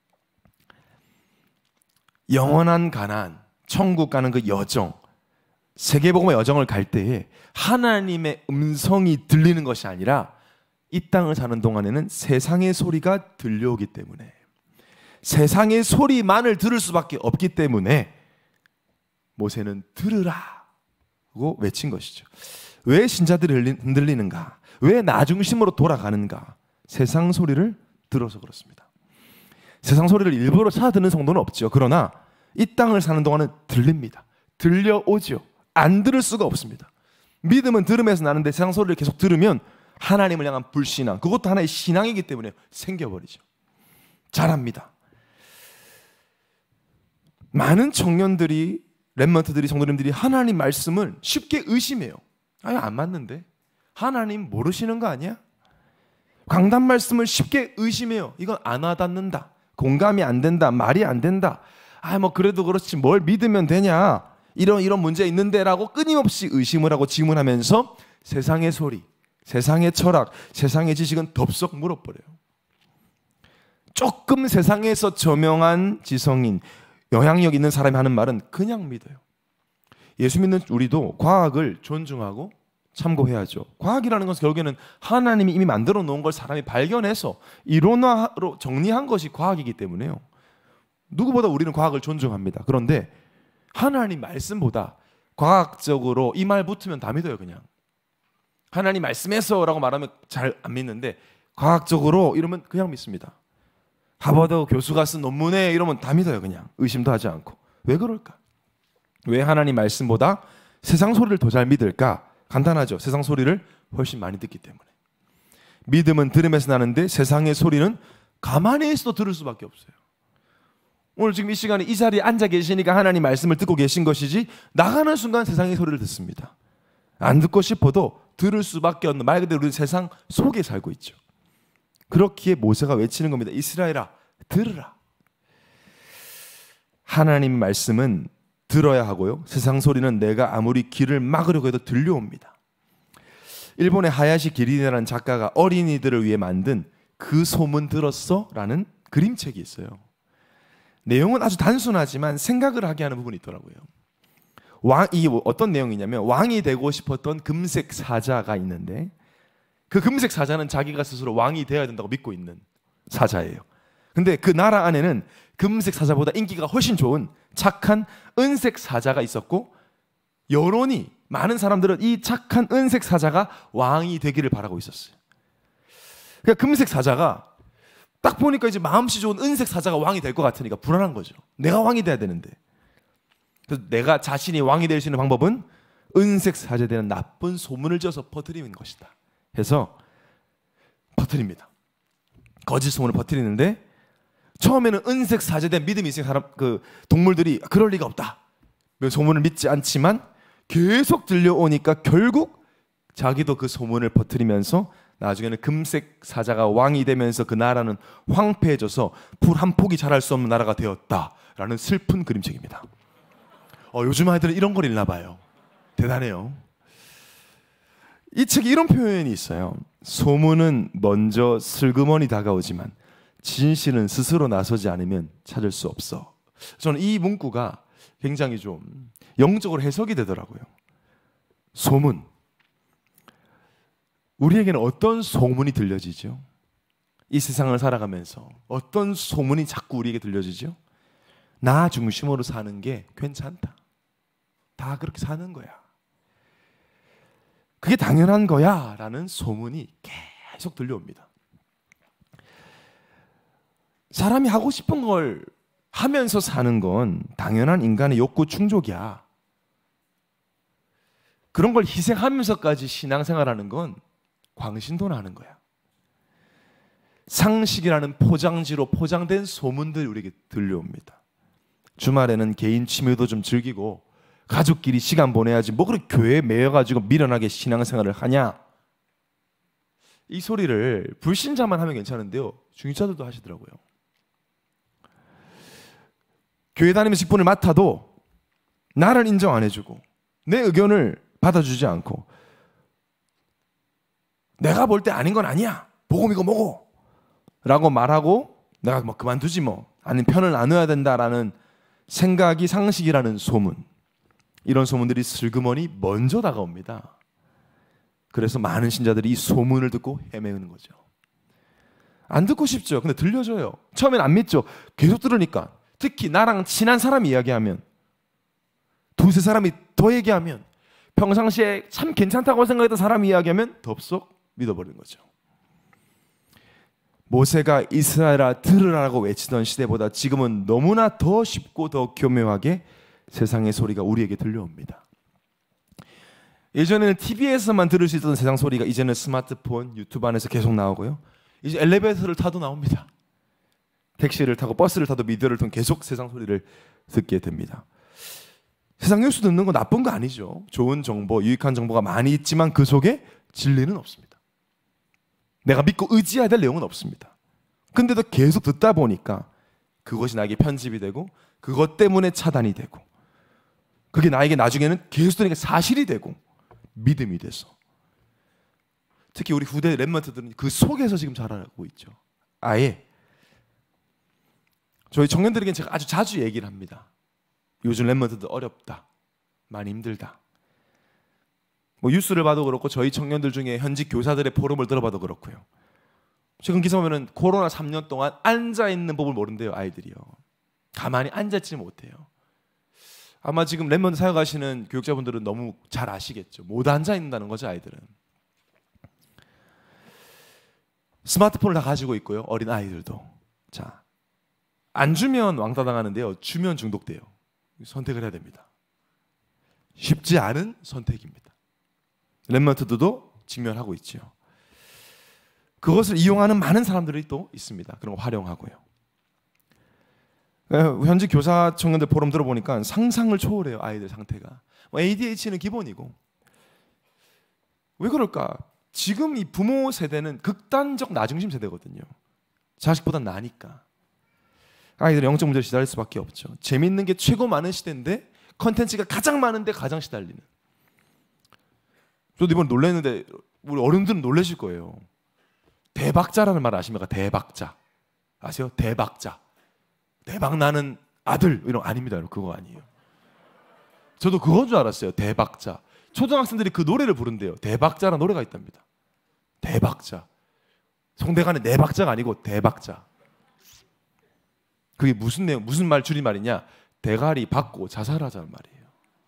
영원한 가나안, 천국 가는 그 여정, 세계복음의 여정을 갈 때에 하나님의 음성이 들리는 것이 아니라 이 땅을 사는 동안에는 세상의 소리가 들려오기 때문에, 세상의 소리만을 들을 수밖에 없기 때문에 모세는 들으라고 외친 것이죠. 왜 신자들이 흔들리는가? 왜 나 중심으로 돌아가는가? 세상 소리를 들어서 그렇습니다. 세상 소리를 일부러 찾아 듣는 성도는 없죠. 그러나 이 땅을 사는 동안은 들립니다. 들려오죠. 안 들을 수가 없습니다. 믿음은 들음에서 나는데 세상 소리를 계속 들으면 하나님을 향한 불신앙, 그것도 하나의 신앙이기 때문에 생겨버리죠. 잘합니다. 많은 청년들이, 랩런트들이, 성도님들이 하나님 말씀을 쉽게 의심해요. 아니, 안 맞는데? 하나님 모르시는 거 아니야? 강단 말씀을 쉽게 의심해요. 이건 안 와닿는다, 공감이 안 된다, 말이 안 된다. 뭐 그래도 그렇지 뭘 믿으면 되냐, 이런 문제 있는데라고 끊임없이 의심을 하고 질문하면서 세상의 소리, 세상의 철학, 세상의 지식은 덥석 물어버려요. 조금 세상에서 저명한 지성인, 영향력 있는 사람이 하는 말은 그냥 믿어요. 예수 믿는 우리도 과학을 존중하고 참고해야죠. 과학이라는 것은 결국에는 하나님이 이미 만들어 놓은 걸 사람이 발견해서 이론화로 정리한 것이 과학이기 때문에요. 누구보다 우리는 과학을 존중합니다. 그런데 하나님 말씀보다 과학적으로 이 말 붙으면 다 믿어요. 그냥 하나님 말씀에서 라고 말하면 잘 안 믿는데, 과학적으로 이러면 그냥 믿습니다. 하버드 교수가 쓴 논문에 이러면 다 믿어요. 그냥 의심도 하지 않고. 왜 그럴까? 왜 하나님 말씀보다 세상 소리를 더 잘 믿을까? 간단하죠. 세상 소리를 훨씬 많이 듣기 때문에. 믿음은 들음에서 나는데 세상의 소리는 가만히 있어도 들을 수밖에 없어요. 오늘 지금 이 시간에 이 자리에 앉아 계시니까 하나님 말씀을 듣고 계신 것이지, 나가는 순간 세상의 소리를 듣습니다. 안 듣고 싶어도 들을 수밖에 없는, 말 그대로 우리 세상 속에 살고 있죠. 그렇기에 모세가 외치는 겁니다. 이스라엘아 들으라. 하나님 말씀은 들어야 하고요, 세상 소리는 내가 아무리 귀를 막으려고 해도 들려옵니다. 일본의 하야시 기리네라는 작가가 어린이들을 위해 만든 그 소문 들었어? 라는 그림책이 있어요. 내용은 아주 단순하지만 생각을 하게 하는 부분이 있더라고요. 이게 어떤 내용이냐면, 왕이 되고 싶었던 금색 사자가 있는데, 그 금색 사자는 자기가 스스로 왕이 되어야 된다고 믿고 있는 사자예요. 근데 그 나라 안에는 금색 사자보다 인기가 훨씬 좋은 착한 은색 사자가 있었고, 여론이, 많은 사람들은 이 착한 은색 사자가 왕이 되기를 바라고 있었어요. 그러니까 금색 사자가 딱 보니까 이제 마음씨 좋은 은색 사자가 왕이 될 것 같으니까 불안한 거죠. 내가 왕이 돼야 되는데. 그래서 내가 자신이 왕이 될 수 있는 방법은 은색 사자에 대한 나쁜 소문을 지어서 퍼뜨리는 것이다 해서 퍼뜨립니다. 거짓 소문을 퍼뜨리는데, 처음에는 은색 사자에 대한 믿음이 있는 동물들이 그럴 리가 없다, 소문을 믿지 않지만 계속 들려오니까 결국 자기도 그 소문을 퍼뜨리면서 나중에는 금색 사자가 왕이 되면서 그 나라는 황폐해져서 풀 한 폭이 자랄 수 없는 나라가 되었다라는 슬픈 그림책입니다. 요즘 아이들은 이런 걸 읽나 봐요. 대단해요. 이 책에 이런 표현이 있어요. 소문은 먼저 슬그머니 다가오지만 진실은 스스로 나서지 않으면 찾을 수 없어. 저는 이 문구가 굉장히 좀 영적으로 해석이 되더라고요. 소문. 우리에게는 어떤 소문이 들려지죠? 이 세상을 살아가면서 어떤 소문이 자꾸 우리에게 들려지죠? 나 중심으로 사는 게 괜찮다. 다 그렇게 사는 거야. 그게 당연한 거야 라는 소문이 계속 들려옵니다. 사람이 하고 싶은 걸 하면서 사는 건 당연한 인간의 욕구 충족이야. 그런 걸 희생하면서까지 신앙생활하는 건 광신도나 하는 거야. 상식이라는 포장지로 포장된 소문들이 우리에게 들려옵니다. 주말에는 개인 취미도 좀 즐기고 가족끼리 시간 보내야지 뭐 그렇게 교회에 매여가지고 미련하게 신앙생활을 하냐. 이 소리를 불신자만 하면 괜찮은데요, 중직자들도 하시더라고요. 교회 다니면서 직분을 맡아도 나를 인정 안 해주고 내 의견을 받아주지 않고 내가 볼 때 아닌 건 아니야, 복음이고 뭐고 라고 말하고 내가 뭐 그만두지 뭐, 아니면 편을 나눠야 된다라는 생각이 상식이라는 소문, 이런 소문들이 슬그머니 먼저 다가옵니다. 그래서 많은 신자들이 이 소문을 듣고 헤매는 거죠. 안 듣고 싶죠. 근데 들려줘요. 처음엔 안 믿죠. 계속 들으니까, 특히 나랑 친한 사람이 이야기하면, 두세 사람이 더 얘기하면, 평상시에 참 괜찮다고 생각했던 사람이 이야기하면 덥석 믿어버리는 거죠. 모세가 이스라엘아 들으라고 외치던 시대보다 지금은 너무나 더 쉽고 더 교묘하게 세상의 소리가 우리에게 들려옵니다. 예전에는 TV에서만 들을 수 있던 세상 소리가 이제는 스마트폰, 유튜브 안에서 계속 나오고요. 이제 엘리베이터를 타도 나옵니다. 택시를 타고 버스를 타도 미디어를 통해 계속 세상 소리를 듣게 됩니다. 세상 뉴스 듣는 건 나쁜 거 아니죠. 좋은 정보, 유익한 정보가 많이 있지만 그 속에 진리는 없습니다. 내가 믿고 의지해야 될 내용은 없습니다. 근데도 계속 듣다 보니까 그것이 나에게 편집이 되고 그것 때문에 차단이 되고 그게 나에게 나중에는 계속 들으니까 사실이 되고 믿음이 돼서, 특히 우리 후대 랩런트들은 그 속에서 지금 자라고 있죠. 아예 저희 청년들에게는 제가 아주 자주 얘기를 합니다. 요즘 랩런트들 어렵다, 많이 힘들다. 뭐 뉴스를 봐도 그렇고 저희 청년들 중에 현직 교사들의 포럼을 들어봐도 그렇고요. 최근 기사 보면은 코로나 3년 동안 앉아 있는 법을 모른대요, 아이들이요. 가만히 앉아있지 못해요. 아마 지금 랩런트 사역하시는 교육자분들은 너무 잘 아시겠죠. 못 앉아 있는다는 거죠, 아이들은. 스마트폰을 다 가지고 있고요, 어린 아이들도. 자, 안 주면 왕따 당하는데요, 주면 중독돼요. 선택을 해야 됩니다. 쉽지 않은 선택입니다. 랩런트들도 직면하고 있죠. 그것을 이용하는 많은 사람들이 또 있습니다. 그런 거 활용하고요. 현지 교사 청년들 포럼 들어보니까 상상을 초월해요, 아이들 상태가. ADHD는 기본이고. 왜 그럴까? 지금 이 부모 세대는 극단적 나중심 세대거든요. 자식보단 나니까. 아이들은 영적 문제로 시달릴 수밖에 없죠. 재밌는 게 최고 많은 시대인데 컨텐츠가 가장 많은데 가장 시달리는. 저도 이번에 놀랐는데 우리 어른들은 놀라실 거예요. 대박자라는 말 아십니까? 대박자. 아세요? 대박자. 대박 나는 아들 이런 거 아닙니다. 여러분. 그거 아니에요. 저도 그건 줄 알았어요. 대박자. 초등학생들이 그 노래를 부른대요. 대박자라는 노래가 있답니다. 대박자. 송대관의 네 박자가 아니고 대박자. 그게 무슨 내용, 무슨 말 줄임말이냐? 대가리 받고 자살하자는 말이에요.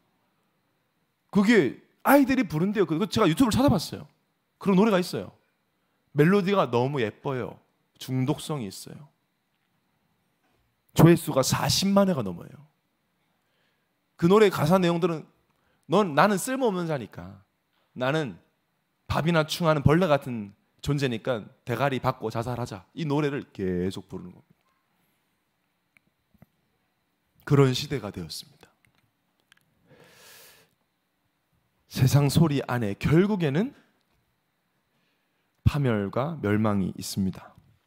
그게 아이들이 부른대요. 그거 제가 유튜브를 찾아봤어요. 그런 노래가 있어요. 멜로디가 너무 예뻐요. 중독성이 있어요. 조회수가 40만 회가 넘어요. 그 노래 가사 내용들은 나는 쓸모없는 자니까, 나는 밥이나 충하는 벌레 같은 존재니까 대가리 받고 자살하자, 이 노래를 계속 부르는 겁니다. 그런 시대가 되었습니다. 세상 소리 안에 결국에는 파멸과 멸망이 있습니다.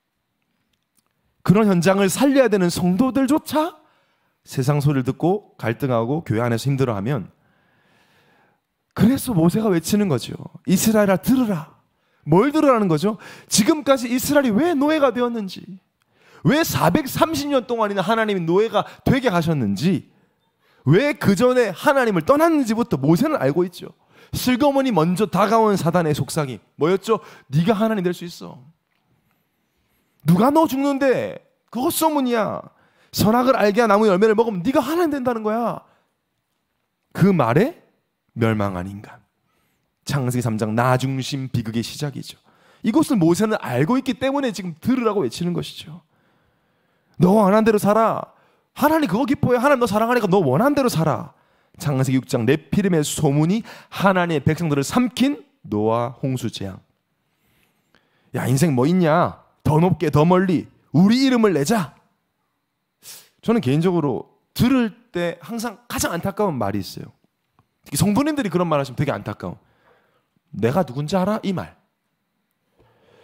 그런 현장을 살려야 되는 성도들조차 세상 소리를 듣고 갈등하고 교회 안에서 힘들어하면, 그래서 모세가 외치는 거죠. 이스라엘아 들으라. 뭘 들으라는 거죠? 지금까지 이스라엘이 왜 노예가 되었는지, 왜 430년 동안이나 하나님이 노예가 되게 하셨는지, 왜 그 전에 하나님을 떠났는지부터 모세는 알고 있죠. 슬그머니 먼저 다가온 사단의 속삭임 뭐였죠? 네가 하나님 될 수 있어. 누가 너 죽는데? 그거 소문이야. 선악을 알게 한 나무 열매를 먹으면 네가 하나님 된다는 거야. 그 말에 멸망한 인간. 창세기 3장 나중심 비극의 시작이죠. 이것을 모세는 알고 있기 때문에 지금 들으라고 외치는 것이죠. 너 원하는 대로 살아. 하나님 그거 기뻐해. 하나님 너 사랑하니까 너 원하는 대로 살아. 창세기 6장 네피림의 소문이 하나님의 백성들을 삼킨 노아 홍수 재앙. 야, 인생 뭐 있냐? 더 높게 더 멀리 우리 이름을 내자. 저는 개인적으로 들을 때 항상 가장 안타까운 말이 있어요. 특히 성도님들이 그런 말 하시면 되게 안타까워. 내가 누군지 알아? 이 말.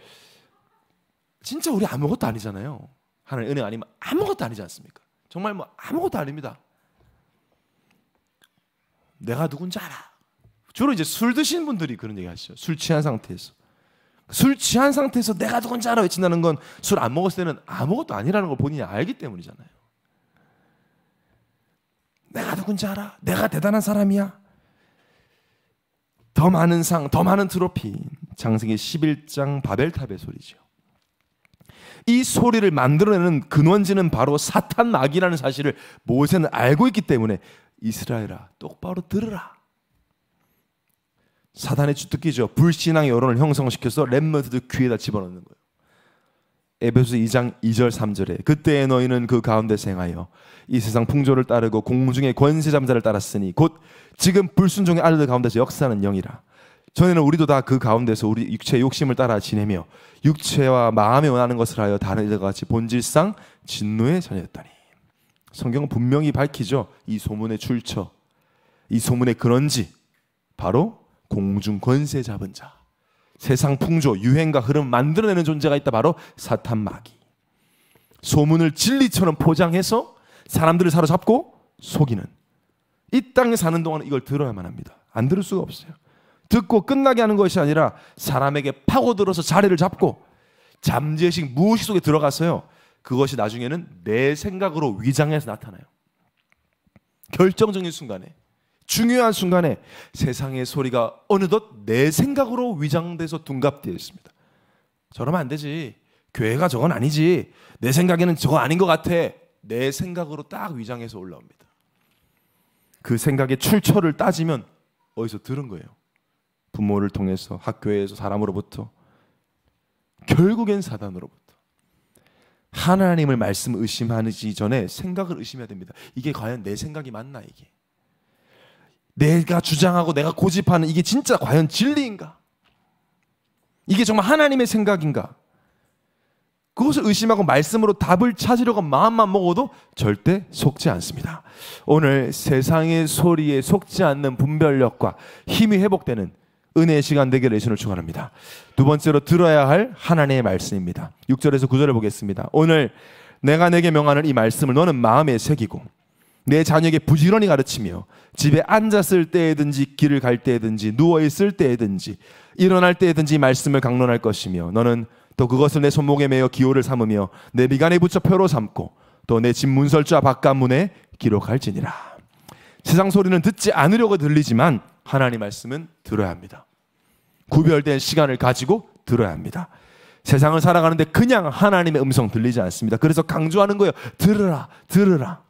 진짜 우리 아무것도 아니잖아요. 하나님 은혜 아니면 아무것도 아니지 않습니까? 정말 뭐 아무것도 아닙니다. 내가 누군지 알아. 주로 이제 술 드신 분들이 그런 얘기 하시죠. 술 취한 상태에서. 술 취한 상태에서 내가 누군지 알아 외친다는 건 술 안 먹었을 때는 아무것도 아니라는 걸 본인이 알기 때문이잖아요. 내가 누군지 알아. 내가 대단한 사람이야. 더 많은 상, 더 많은 트로피. 창세기 11장 바벨탑의 소리죠. 이 소리를 만들어내는 근원지는 바로 사탄 마귀라는 사실을 모세는 알고 있기 때문에 이스라엘아 똑바로 들으라. 사단의 주특기죠. 불신앙의 여론을 형성시켜서 렘넌트들 귀에다 집어넣는 거예요. 에베소서 2장 2절 3절에 그때에 너희는 그 가운데서 행하여 이 세상 풍조를 따르고 공중의 권세 잠자를 따랐으니 곧 지금 불순종의 아들들 가운데서 역사하는 영이라. 전에는 우리도 다 그 가운데서 우리 육체의 욕심을 따라 지내며 육체와 마음에 원하는 것을 하여 다른 이들과 같이 본질상 진노의 자녀였다니. 성경은 분명히 밝히죠. 이 소문의 출처, 이 소문의 근원지 바로 공중 권세 잡은 자, 세상 풍조, 유행과 흐름 만들어내는 존재가 있다. 바로 사탄 마귀. 소문을 진리처럼 포장해서 사람들을 사로잡고 속이는, 이 땅에 사는 동안 이걸 들어야만 합니다. 안 들을 수가 없어요. 듣고 끝나게 하는 것이 아니라 사람에게 파고들어서 자리를 잡고 잠재의식 무의식 속에 들어가서요, 그것이 나중에는 내 생각으로 위장해서 나타나요. 결정적인 순간에, 중요한 순간에 세상의 소리가 어느덧 내 생각으로 위장돼서 둔갑되어 있습니다. 저러면 안 되지, 교회가 저건 아니지, 내 생각에는 저거 아닌 것 같아, 내 생각으로 딱 위장해서 올라옵니다. 그 생각의 출처를 따지면 어디서 들은 거예요? 부모를 통해서, 학교에서, 사람으로부터, 결국엔 사단으로부터. 하나님을 말씀 의심하기 전에 생각을 의심해야 됩니다. 이게 과연 내 생각이 맞나? 이게 내가 주장하고 내가 고집하는 이게 진짜 과연 진리인가? 이게 정말 하나님의 생각인가? 그것을 의심하고 말씀으로 답을 찾으려고 마음만 먹어도 절대 속지 않습니다. 오늘 세상의 소리에 속지 않는 분별력과 힘이 회복되는 은혜의 시간 되기를 예수를 축원합니다. 두 번째로 들어야 할 하나님의 말씀입니다. 6절에서 9절을 보겠습니다. 오늘 내가 내게 명하는 이 말씀을 너는 마음에 새기고 내 자녀에게 부지런히 가르치며 집에 앉았을 때에든지 길을 갈 때에든지 누워있을 때에든지 일어날 때에든지 이 말씀을 강론할 것이며 너는 또 그것을 내 손목에 매어 기호를 삼으며 내 미간에 붙여 표로 삼고 또 내 집 문설주와 바깥문에 기록할지니라. 세상 소리는 듣지 않으려고 들리지만 하나님 말씀은 들어야 합니다. 구별된 시간을 가지고 들어야 합니다. 세상을 살아가는데 그냥 하나님의 음성 들리지 않습니다. 그래서 강조하는 거예요. 들으라, 들으라.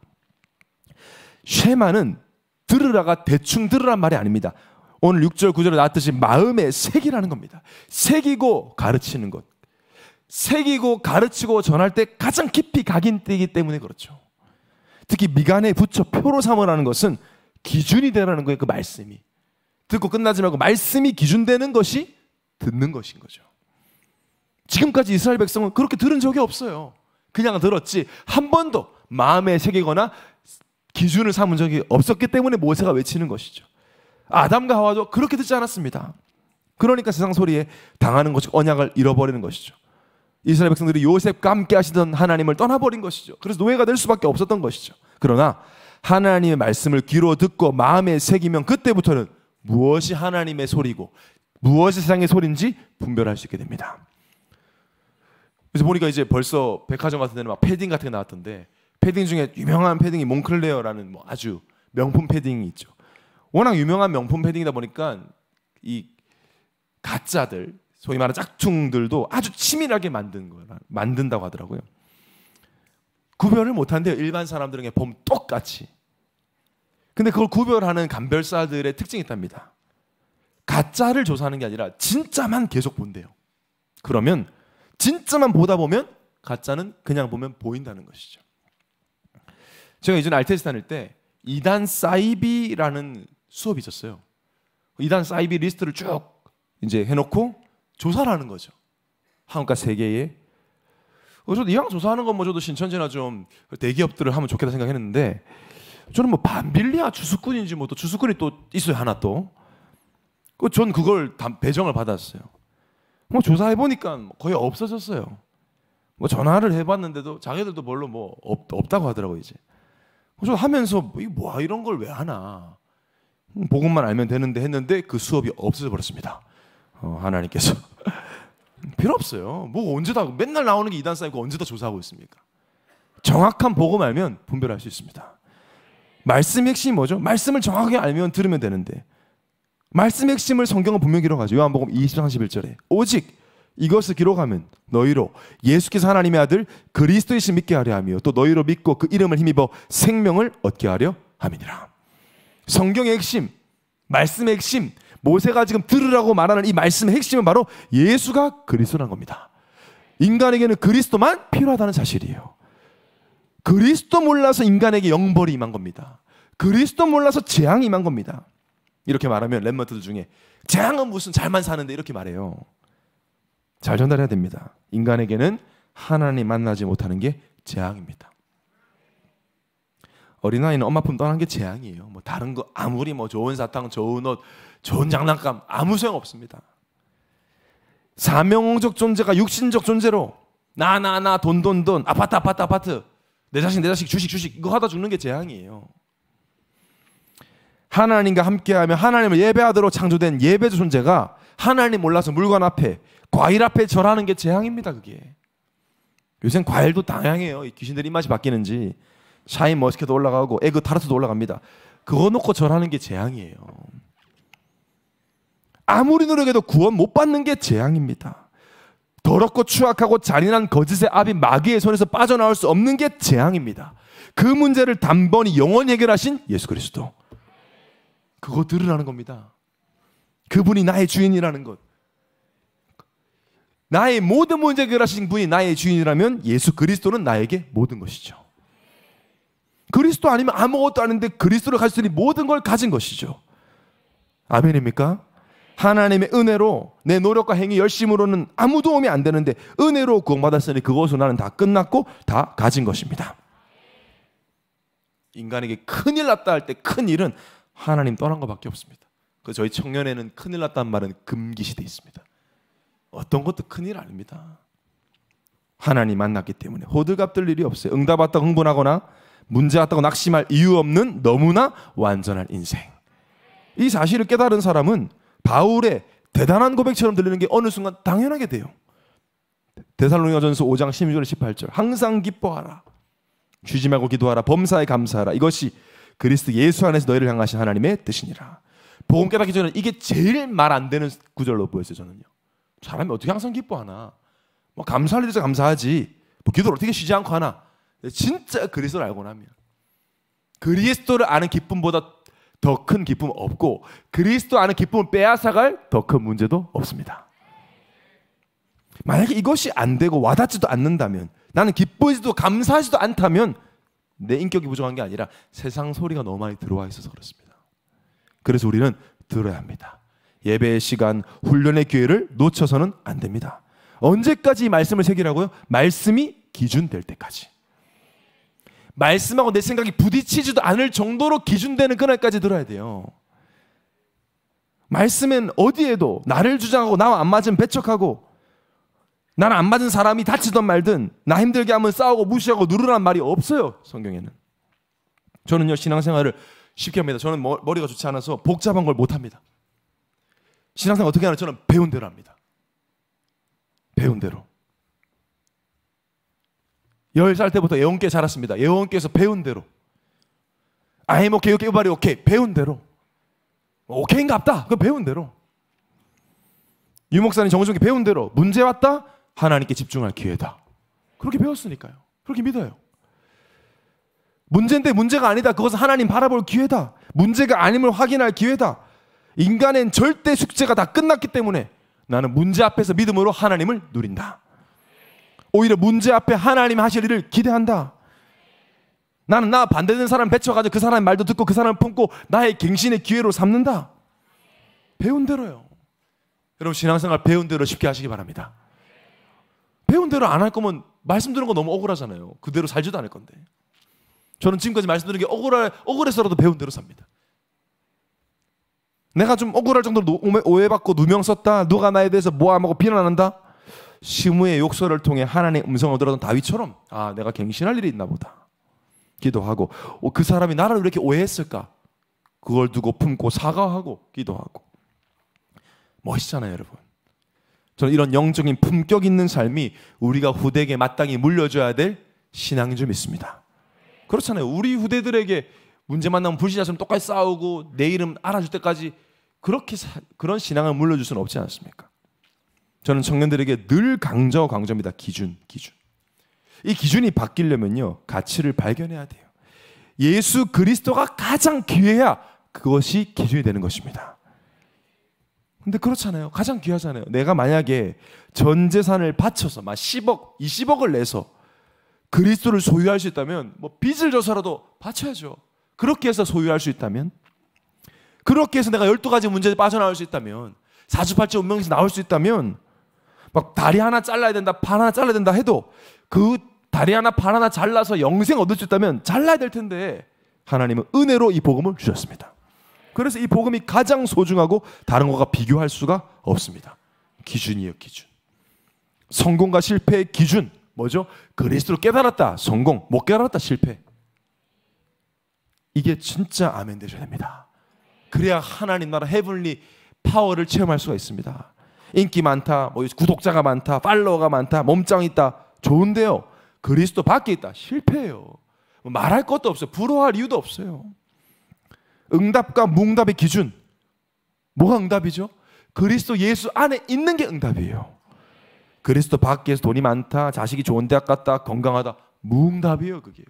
쉐마는 들으라가 대충 들으란 말이 아닙니다. 오늘 6절 9절에 나왔듯이 마음에 새기라는 겁니다. 새기고 가르치는 것. 새기고 가르치고 전할 때 가장 깊이 각인되기 때문에 그렇죠. 특히 미간에 붙여 표로 삼으라는 것은 기준이 되라는 거예요. 그 말씀이. 듣고 끝나지 말고 말씀이 기준되는 것이 듣는 것인 거죠. 지금까지 이스라엘 백성은 그렇게 들은 적이 없어요. 그냥 들었지 한 번도 마음에 새기거나 기준을 삼은 적이 없었기 때문에 모세가 외치는 것이죠. 아담과 하와도 그렇게 듣지 않았습니다. 그러니까 세상 소리에 당하는 것이 언약을 잃어버리는 것이죠. 이스라엘 백성들이 요셉과 함께 하시던 하나님을 떠나버린 것이죠. 그래서 노예가 될 수밖에 없었던 것이죠. 그러나 하나님의 말씀을 귀로 듣고 마음에 새기면 그때부터는 무엇이 하나님의 소리고 무엇이 세상의 소리인지 분별할 수 있게 됩니다. 그래서 보니까 이제 벌써 백화점 같은 데는 막 패딩 같은 게 나왔던데, 패딩 중에 유명한 패딩이 몽클레어라는 뭐 아주 명품 패딩이 있죠. 워낙 유명한 명품 패딩이다 보니까 이 가짜들, 소위 말하는 짝퉁들도 아주 치밀하게 만든다고 하더라고요. 구별을 못한대요. 일반 사람들에게 보면 똑같이. 근데 그걸 구별하는 감별사들의 특징이 있답니다. 가짜를 조사하는 게 아니라 진짜만 계속 본대요. 그러면 진짜만 보다 보면 가짜는 그냥 보면 보인다는 것이죠. 제가 예전에 알테스 다닐 때 2단 사이비라는 수업이 있었어요. 2단 사이비 리스트를 쭉 이제 해놓고 조사를 하는 거죠. 한국과 세계에. 저도 이왕 조사하는 건 뭐 저도 신천지나 좀 대기업들을 하면 좋겠다 생각했는데, 저는 뭐 반빌리아 주수꾼인지 뭐 또 주수꾼이 또 있어요, 하나 또. 전 그걸 배정을 받았어요. 뭐 조사해 보니까 거의 없어졌어요. 뭐 전화를 해봤는데도 자기들도 별로 뭐 없다고 하더라고요. 이제 그래서 하면서 이게 뭐야 이런 걸 왜 하나, 복음만 알면 되는데 했는데 그 수업이 없어져 버렸습니다. 하나님께서 필요 없어요. 뭐 언제 다 맨날 나오는 게 이단 쌓이고 언제 다 조사하고 있습니까? 정확한 복음 알면 분별할 수 있습니다. 말씀의 핵심이 뭐죠? 말씀을 정확하게 알면 들으면 되는데, 말씀의 핵심을 성경은 분명히 기록하죠. 요한복음 20장 11절에 오직 이것을 기록하면 너희로 예수께서 하나님의 아들 그리스도이신 믿게 하려 하며 또 너희로 믿고 그 이름을 힘입어 생명을 얻게 하려 함이니라. 성경의 핵심, 말씀의 핵심, 모세가 지금 들으라고 말하는 이 말씀의 핵심은 바로 예수가 그리스도라는 겁니다. 인간에게는 그리스도만 필요하다는 사실이에요. 그리스도 몰라서 인간에게 영벌이 임한 겁니다. 그리스도 몰라서 재앙이 임한 겁니다. 이렇게 말하면 랩런트들 중에 재앙은 무슨 잘만 사는데 이렇게 말해요. 잘 전달해야 됩니다. 인간에게는 하나님 만나지 못하는 게 재앙입니다. 어린아이는 엄마 품 떠난 게 재앙이에요. 뭐 다른 거 아무리 뭐 좋은 사탕, 좋은 옷, 좋은 장난감 아무 소용 없습니다. 사명적 존재가 육신적 존재로 나 돈 아파트 내 자식 주식 이거 하다 죽는 게 재앙이에요. 하나님과 함께하며 하나님을 예배하도록 창조된 예배주 존재가 하나님 몰라서 물건 앞에 과일 앞에 절하는 게 재앙입니다. 그게 요새는 과일도 다양해요. 이 귀신들 입맛이 바뀌는지 샤인 머스켓도 올라가고 에그 타르트도 올라갑니다. 그거 놓고 절하는 게 재앙이에요. 아무리 노력해도 구원 못 받는 게 재앙입니다. 더럽고 추악하고 잔인한 거짓의 압인 마귀의 손에서 빠져나올 수 없는 게 재앙입니다. 그 문제를 단번이 영원히 해결하신 예수 그리스도, 그거 들으라는 겁니다. 그분이 나의 주인이라는 것. 나의 모든 문제 해결하신 분이 나의 주인이라면 예수 그리스도는 나에게 모든 것이죠. 그리스도 아니면 아무것도 아닌데 그리스도를 가졌으니 모든 걸 가진 것이죠. 아멘입니까? 하나님의 은혜로 내 노력과 행위 열심으로는 아무 도움이 안 되는데 은혜로 구원받았으니 그것으로 나는 다 끝났고 다 가진 것입니다. 인간에게 큰일 났다 할 때 큰일은 하나님 떠난 것밖에 없습니다. 그래서 저희 청년에는 큰일 났다는 말은 금기시되어 있습니다. 어떤 것도 큰일 아닙니다. 하나님 만났기 때문에 호들갑 들 일이 없어요. 응답 왔다고 흥분하거나 문제 왔다고 낙심할 이유 없는 너무나 완전한 인생. 이 사실을 깨달은 사람은 바울의 대단한 고백처럼 들리는 게 어느 순간 당연하게 돼요. 데살로니가전서 5장 16절 18절 항상 기뻐하라, 쉬지 말고 기도하라, 범사에 감사하라, 이것이 그리스도 예수 안에서 너희를 향하신 하나님의 뜻이니라. 복음 깨닫기 전에 이게 제일 말 안 되는 구절로 보였어요. 저는요. 사람이 어떻게 항상 기뻐하나, 뭐 감사할 일에서 감사하지, 뭐 기도를 어떻게 쉬지 않고 하나. 진짜 그리스도를 알고 나면 그리스도를 아는 기쁨보다 더 큰 기쁨 없고 그리스도 아는 기쁨을 빼앗아갈 더 큰 문제도 없습니다. 만약에 이것이 안 되고 와닿지도 않는다면, 나는 기쁘지도 감사하지도 않다면 내 인격이 부족한 게 아니라 세상 소리가 너무 많이 들어와 있어서 그렇습니다. 그래서 우리는 들어야 합니다. 예배의 시간, 훈련의 기회를 놓쳐서는 안 됩니다. 언제까지 이 말씀을 새기라고요? 말씀이 기준될 때까지. 말씀하고 내 생각이 부딪히지도 않을 정도로 기준되는 그날까지 들어야 돼요. 말씀은 어디에도 나를 주장하고 나와 안 맞으면 배척하고 나는 안 맞은 사람이 다치든 말든 나 힘들게 하면 싸우고 무시하고 누르라는 말이 없어요. 성경에는. 저는요, 신앙생활을 쉽게 합니다. 저는 머리가 좋지 않아서 복잡한 걸 못합니다. 신앙생활 어떻게 하나? 저는 배운 대로 합니다. 배운 대로. 10살 때부터 예원교회 자랐습니다. 예원교회에서 배운 대로. 아이 뭐 개혁 개발이 오케이. 배운 대로. 오케이인가 없다. 그럼 배운 대로. 유 목사님 정우성이 배운 대로. 문제 왔다. 하나님께 집중할 기회다. 그렇게 배웠으니까요. 그렇게 믿어요. 문제인데 문제가 아니다. 그것은 하나님 바라볼 기회다. 문제가 아님을 확인할 기회다. 인간은 절대 숙제가 다 끝났기 때문에 나는 문제 앞에서 믿음으로 하나님을 누린다. 오히려 문제 앞에 하나님 하실 일을 기대한다. 나는 나 반대되는 사람 배쳐가지고 그 사람의 말도 듣고 그 사람을 품고 나의 갱신의 기회로 삼는다. 배운 대로요. 여러분 신앙생활 배운 대로 쉽게 하시기 바랍니다. 배운 대로 안 할 거면 말씀 들은 거 너무 억울하잖아요. 그대로 살지도 않을 건데. 저는 지금까지 말씀 드린 게 억울해서라도 배운 대로 삽니다. 내가 좀 억울할 정도로 오해받고 누명 썼다, 누가 나에 대해서 모함하고 비난한다, 시므의 욕설을 통해 하나님의 음성을 들었던 다윗처럼 아 내가 갱신할 일이 있나 보다 기도하고 그 사람이 나를 왜 이렇게 오해했을까 그걸 두고 품고 사과하고 기도하고 멋있잖아요 여러분. 저는 이런 영적인 품격 있는 삶이 우리가 후대에게 마땅히 물려줘야 될 신앙인 줄 믿습니다. 그렇잖아요. 우리 후대들에게 문제 만나면 불신자처럼 똑같이 싸우고 내 이름 알아줄 때까지 그렇게 그런 신앙을 물려줄 수는 없지 않습니까? 저는 청년들에게 늘 강조합니다. 기준. 이 기준이 바뀌려면요. 가치를 발견해야 돼요. 예수 그리스도가 가장 귀해야 그것이 기준이 되는 것입니다. 근데 그렇잖아요. 가장 귀하잖아요. 내가 만약에 전 재산을 바쳐서 막 10억, 20억을 내서 그리스도를 소유할 수 있다면 뭐 빚을 져서라도 바쳐야죠. 그렇게 해서 소유할 수 있다면 그렇게 해서 내가 12가지 문제에 빠져나올 수 있다면 사주팔자 운명에서 나올 수 있다면 막 다리 하나 잘라야 된다, 발 하나 잘라야 된다 해도 그 다리 하나, 발 하나 잘라서 영생 얻을 수 있다면 잘라야 될 텐데 하나님은 은혜로 이 복음을 주셨습니다. 그래서 이 복음이 가장 소중하고 다른 것과 비교할 수가 없습니다. 기준이에요, 기준. 성공과 실패의 기준 뭐죠? 그리스도를 깨달았다, 성공. 못 깨달았다, 실패. 이게 진짜 아멘 되셔야 됩니다. 그래야 하나님 나라 헤븐리 파워를 체험할 수가 있습니다. 인기 많다, 뭐 구독자가 많다, 팔로워가 많다, 몸짱 있다, 좋은데요. 그리스도 밖에 있다, 실패예요. 말할 것도 없어요. 부러워할 이유도 없어요. 응답과 무응답의 기준 뭐가 응답이죠? 그리스도 예수 안에 있는 게 응답이에요. 그리스도 밖에서 돈이 많다, 자식이 좋은 대학 갔다, 건강하다, 무응답이에요. 그게요.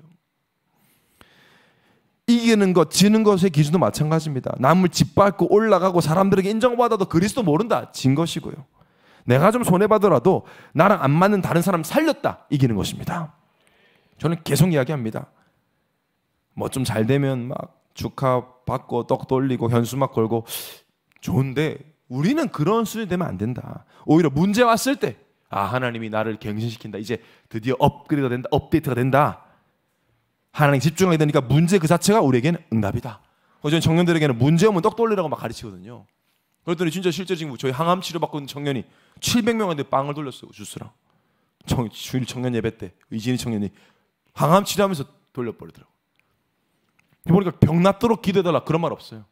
이기는 것, 지는 것의 기준도 마찬가지입니다. 남을 짓밟고 올라가고 사람들에게 인정받아도 그리스도 모른다, 진 것이고요. 내가 좀 손해받더라도 나랑 안 맞는 다른 사람 살렸다, 이기는 것입니다. 저는 계속 이야기합니다. 뭐 좀 잘 되면 막 축하받고 떡 돌리고 현수막 걸고 좋은데 우리는 그런 수준이 되면 안 된다. 오히려 문제 왔을 때 아 하나님이 나를 갱신시킨다. 이제 드디어 업그레이드가 된다. 업데이트가 된다. 하나님 집중하게 되니까 문제 그 자체가 우리에게는 응답이다. 저는 청년들에게는 문제 오면 떡 돌리라고 막 가르치거든요. 그랬더니 진짜 실제 지금 저희 항암 치료 받고 있는 청년이 700명한테 빵을 돌렸어요. 주스랑. 주일 청년 예배 때 의진이 청년이 항암 치료하면서 돌려버리더라고요. 보니까 병 낫도록 기도해달라 그런 말 없어요.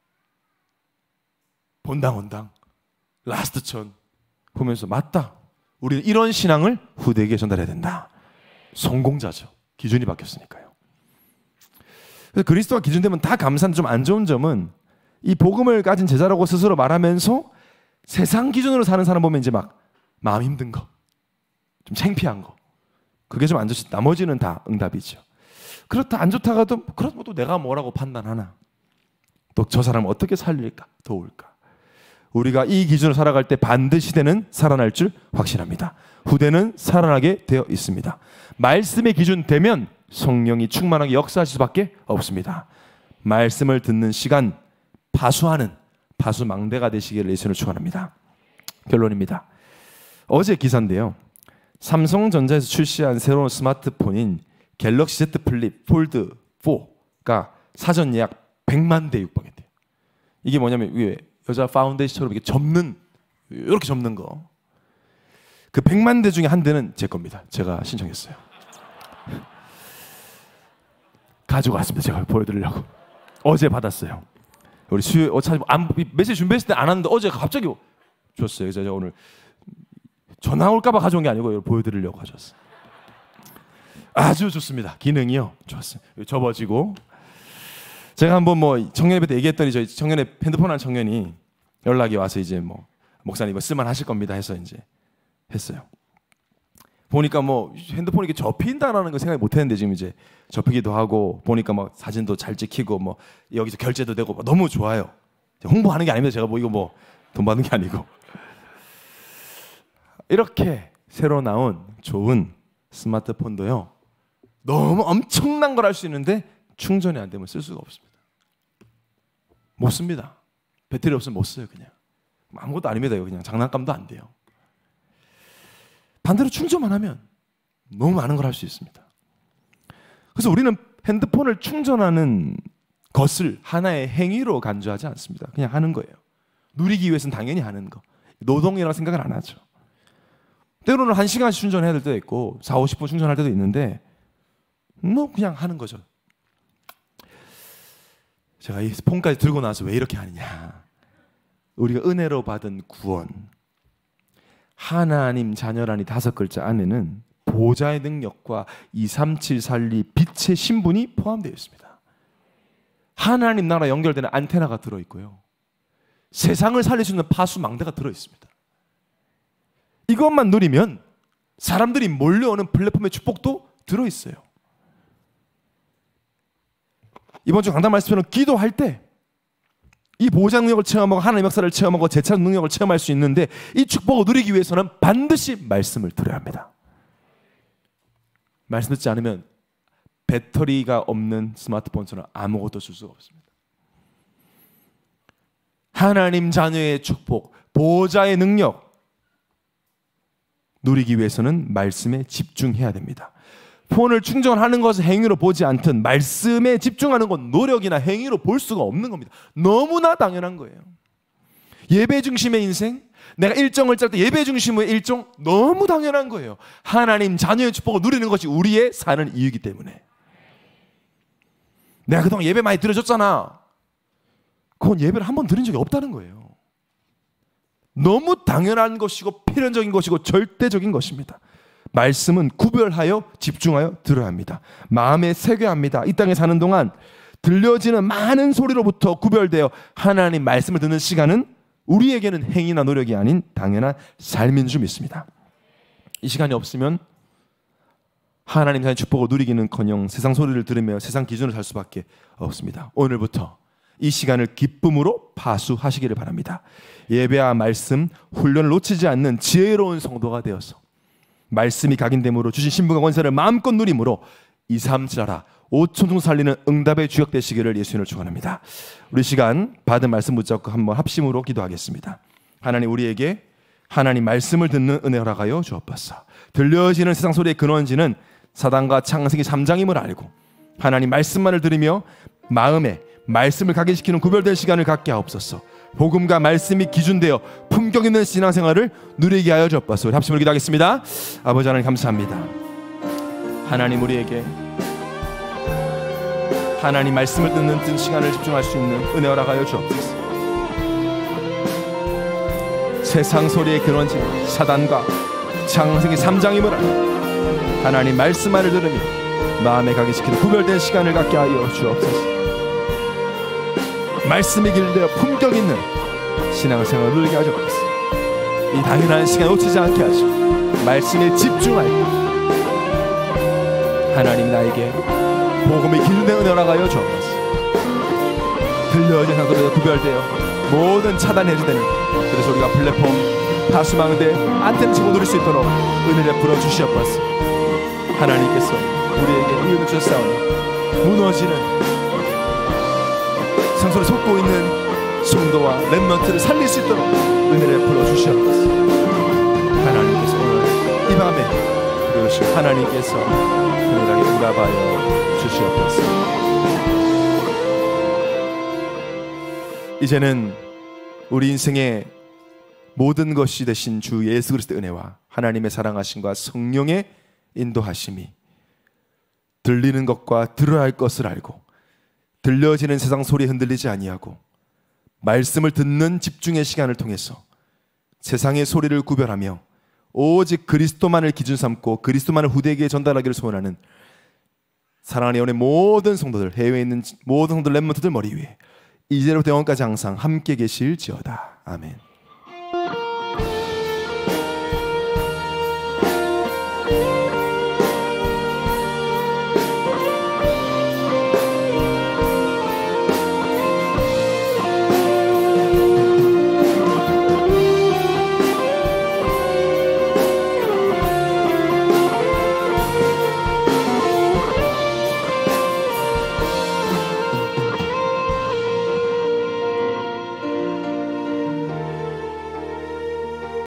본당 라스트 천 보면서 맞다. 우리는 이런 신앙을 후대에게 전달해야 된다. 성공자죠. 기준이 바뀌었으니까요. 그래서 그리스도가 기준되면 다 감사한데 좀 안 좋은 점은 이 복음을 가진 제자라고 스스로 말하면서 세상 기준으로 사는 사람 보면 이제 막 마음 힘든 거, 좀 창피한 거, 그게 좀 안 좋지. 나머지는 다 응답이죠. 그렇다 안 좋다가도 그렇다고 또 내가 뭐라고 판단하나? 또 저 사람을 어떻게 살릴까? 도울까? 우리가 이 기준으로 살아갈 때 반드시 시대는 살아날 줄 확신합니다. 후대는 살아나게 되어 있습니다. 말씀의 기준 되면 성령이 충만하게 역사할 수밖에 없습니다. 말씀을 듣는 시간 파수하는 파수망대가 되시기를 예수를 축원합니다. 결론입니다. 어제 기사인데요. 삼성전자에서 출시한 새로운 스마트폰인 갤럭시 Z 플립 폴드 4가 사전 예약 100만 대 육박했대요. 이게 뭐냐면 위에 여자 파운데이션처럼 이렇게 접는 이렇게 접는 거. 그 100만 대 중에 한 대는 제 겁니다. 제가 신청했어요. 가지고 왔습니다. 제가 보여드리려고. 어제 받았어요. 우리 메시지 준비했을 때 안 왔는데 어제 갑자기 줬어요. 그래서 제가 오늘 전화 올까봐 가져온 게 아니고 보여드리려고 가져왔어요. 아주 좋습니다. 기능이요. 좋았어요. 접어지고. 제가 한번 뭐 청년회 때 얘기했더니 저희 청년회 핸드폰 한 청년이 연락이 와서 이제 뭐 목사님 이거 쓸만하실 겁니다 해서 이제 했어요. 보니까 뭐 핸드폰이 이렇게 접힌다라는 거 생각 못 했는데 지금 이제 접히기도 하고 보니까 막 사진도 잘 찍히고 뭐 여기서 결제도 되고 너무 좋아요. 홍보하는 게 아닙니다. 제가 뭐 이거 뭐 돈 받는 게 아니고. 이렇게 새로 나온 좋은 스마트폰도요. 너무 엄청난 걸 할 수 있는데 충전이 안 되면 쓸 수가 없습니다. 못 씁니다. 배터리 없으면 못 써요. 그냥 아무것도 아닙니다. 이거 그냥 장난감도 안 돼요. 반대로 충전만 하면 너무 많은 걸 할 수 있습니다. 그래서 우리는 핸드폰을 충전하는 것을 하나의 행위로 간주하지 않습니다. 그냥 하는 거예요. 누리기 위해서는 당연히 하는 거. 노동이라고 생각을 안 하죠. 때로는 1시간씩 충전해야 될 때도 있고 4, 50분 충전할 때도 있는데 뭐 그냥 하는 거죠. 제가 이 폰까지 들고 나서 왜 이렇게 하느냐. 우리가 은혜로 받은 구원, 하나님 자녀라니 5글자 안에는 보좌의 능력과 23742 빛의 신분이 포함되어 있습니다. 하나님 나라 연결되는 안테나가 들어있고요, 세상을 살릴 수 있는 파수망대가 들어있습니다. 이것만 누리면 사람들이 몰려오는 플랫폼의 축복도 들어있어요. 이번 주 강단 말씀처럼 기도할 때 이 보좌 능력을 체험하고 하나님의 역사를 체험하고 제차 능력을 체험할 수 있는데, 이 축복을 누리기 위해서는 반드시 말씀을 들어야 합니다. 말씀 듣지 않으면 배터리가 없는 스마트폰처럼 아무것도 쓸 수가 없습니다. 하나님 자녀의 축복, 보좌의 능력 누리기 위해서는 말씀에 집중해야 됩니다. 폰을 충전하는 것을 행위로 보지 않든 말씀에 집중하는 건 노력이나 행위로 볼 수가 없는 겁니다. 너무나 당연한 거예요. 예배 중심의 인생, 내가 일정을 짤 때 예배 중심의 일정, 너무 당연한 거예요. 하나님 자녀의 축복을 누리는 것이 우리의 사는 이유이기 때문에. 내가 그동안 예배 많이 드려줬잖아, 그건 예배를 한 번 드린 적이 없다는 거예요. 너무 당연한 것이고 필연적인 것이고 절대적인 것입니다. 말씀은 구별하여 집중하여 들어야 합니다. 마음에 새겨야 합니다. 이 땅에 사는 동안 들려지는 많은 소리로부터 구별되어 하나님 말씀을 듣는 시간은 우리에게는 행위나 노력이 아닌 당연한 삶인 줄 믿습니다. 이 시간이 없으면 하나님 자녀의 축복을 누리기는커녕 세상 소리를 들으며 세상 기준을 살 수밖에 없습니다. 오늘부터 이 시간을 기쁨으로 파수하시기를 바랍니다. 예배와 말씀, 훈련을 놓치지 않는 지혜로운 성도가 되어서 말씀이 각인됨으로 주신 신분과 권세를 마음껏 누림으로 2, 3, 7하라 5천 종 살리는 응답의 주역 되시기를 예수님을 축원합니다. 우리 시간 받은 말씀 붙잡고 한번 합심으로 기도하겠습니다. 하나님, 우리에게 하나님 말씀을 듣는 은혜 허락하여 주옵소서. 들려지는 세상 소리의 근원지는 사단과 창세기 3장임을 알고 하나님 말씀만을 들으며 마음에 말씀을 각인시키는 구별된 시간을 갖게 하옵소서. 복음과 말씀이 기준되어 품격 있는 신앙생활을 누리게 하여 주옵소서. 우리 합심으로 기도하겠습니다. 아버지 하나님, 감사합니다. 하나님, 우리에게 하나님 말씀을 듣는 시간을 집중할 수 있는 은혜 허락하여 주옵소서. 세상 소리의 근원지는 사단과 창세기 3장임을 알고 하나님 말씀만을 들으며 마음에 각인시키는 구별된 시간을 갖게 하여 주옵소서. 말씀이 길되어 품격 있는 신앙생활을 누리게 하여 주옵소서. 이 당연한 시간 놓치지 않게 하시고 말씀에 집중할 때 하나님 나에게 복음의 기준된 은혜 허락하여 주옵소서. 들려진 상도로 구별되어 모든 차단 해제되는, 그래서 우리가 플랫폼 파수망대 안테나 치고 누릴 수 있도록 은혜를 베풀어 주시옵소서. 하나님께서 우리에게 이유를 주셨사오니 무너지는 상소를 솟고 있는 성도와 렘넌트를 살릴 수 있도록 은혜를 베풀어 주시옵소서. 하나님께서 오늘 이 밤에 그러시고 하나님께서 은혜를 응답하여 주시옵소서. 이제는 우리 인생의 모든 것이 되신 주 예수 그리스도의 은혜와 하나님의 사랑하심과 성령의 인도하심이 들리는 것과 들어야 할 것을 알고 들려지는 세상 소리에 흔들리지 아니하고 말씀을 듣는 집중의 시간을 통해서 세상의 소리를 구별하며 오직 그리스도만을 기준 삼고 그리스도만을 후대에게 전달하기를 소원하는 사랑하는 영혼의 모든 성도들, 해외에 있는 모든 성도들 렘넌트들 머리 위에 이제로부터 영원까지 항상 함께 계실지어다. 아멘.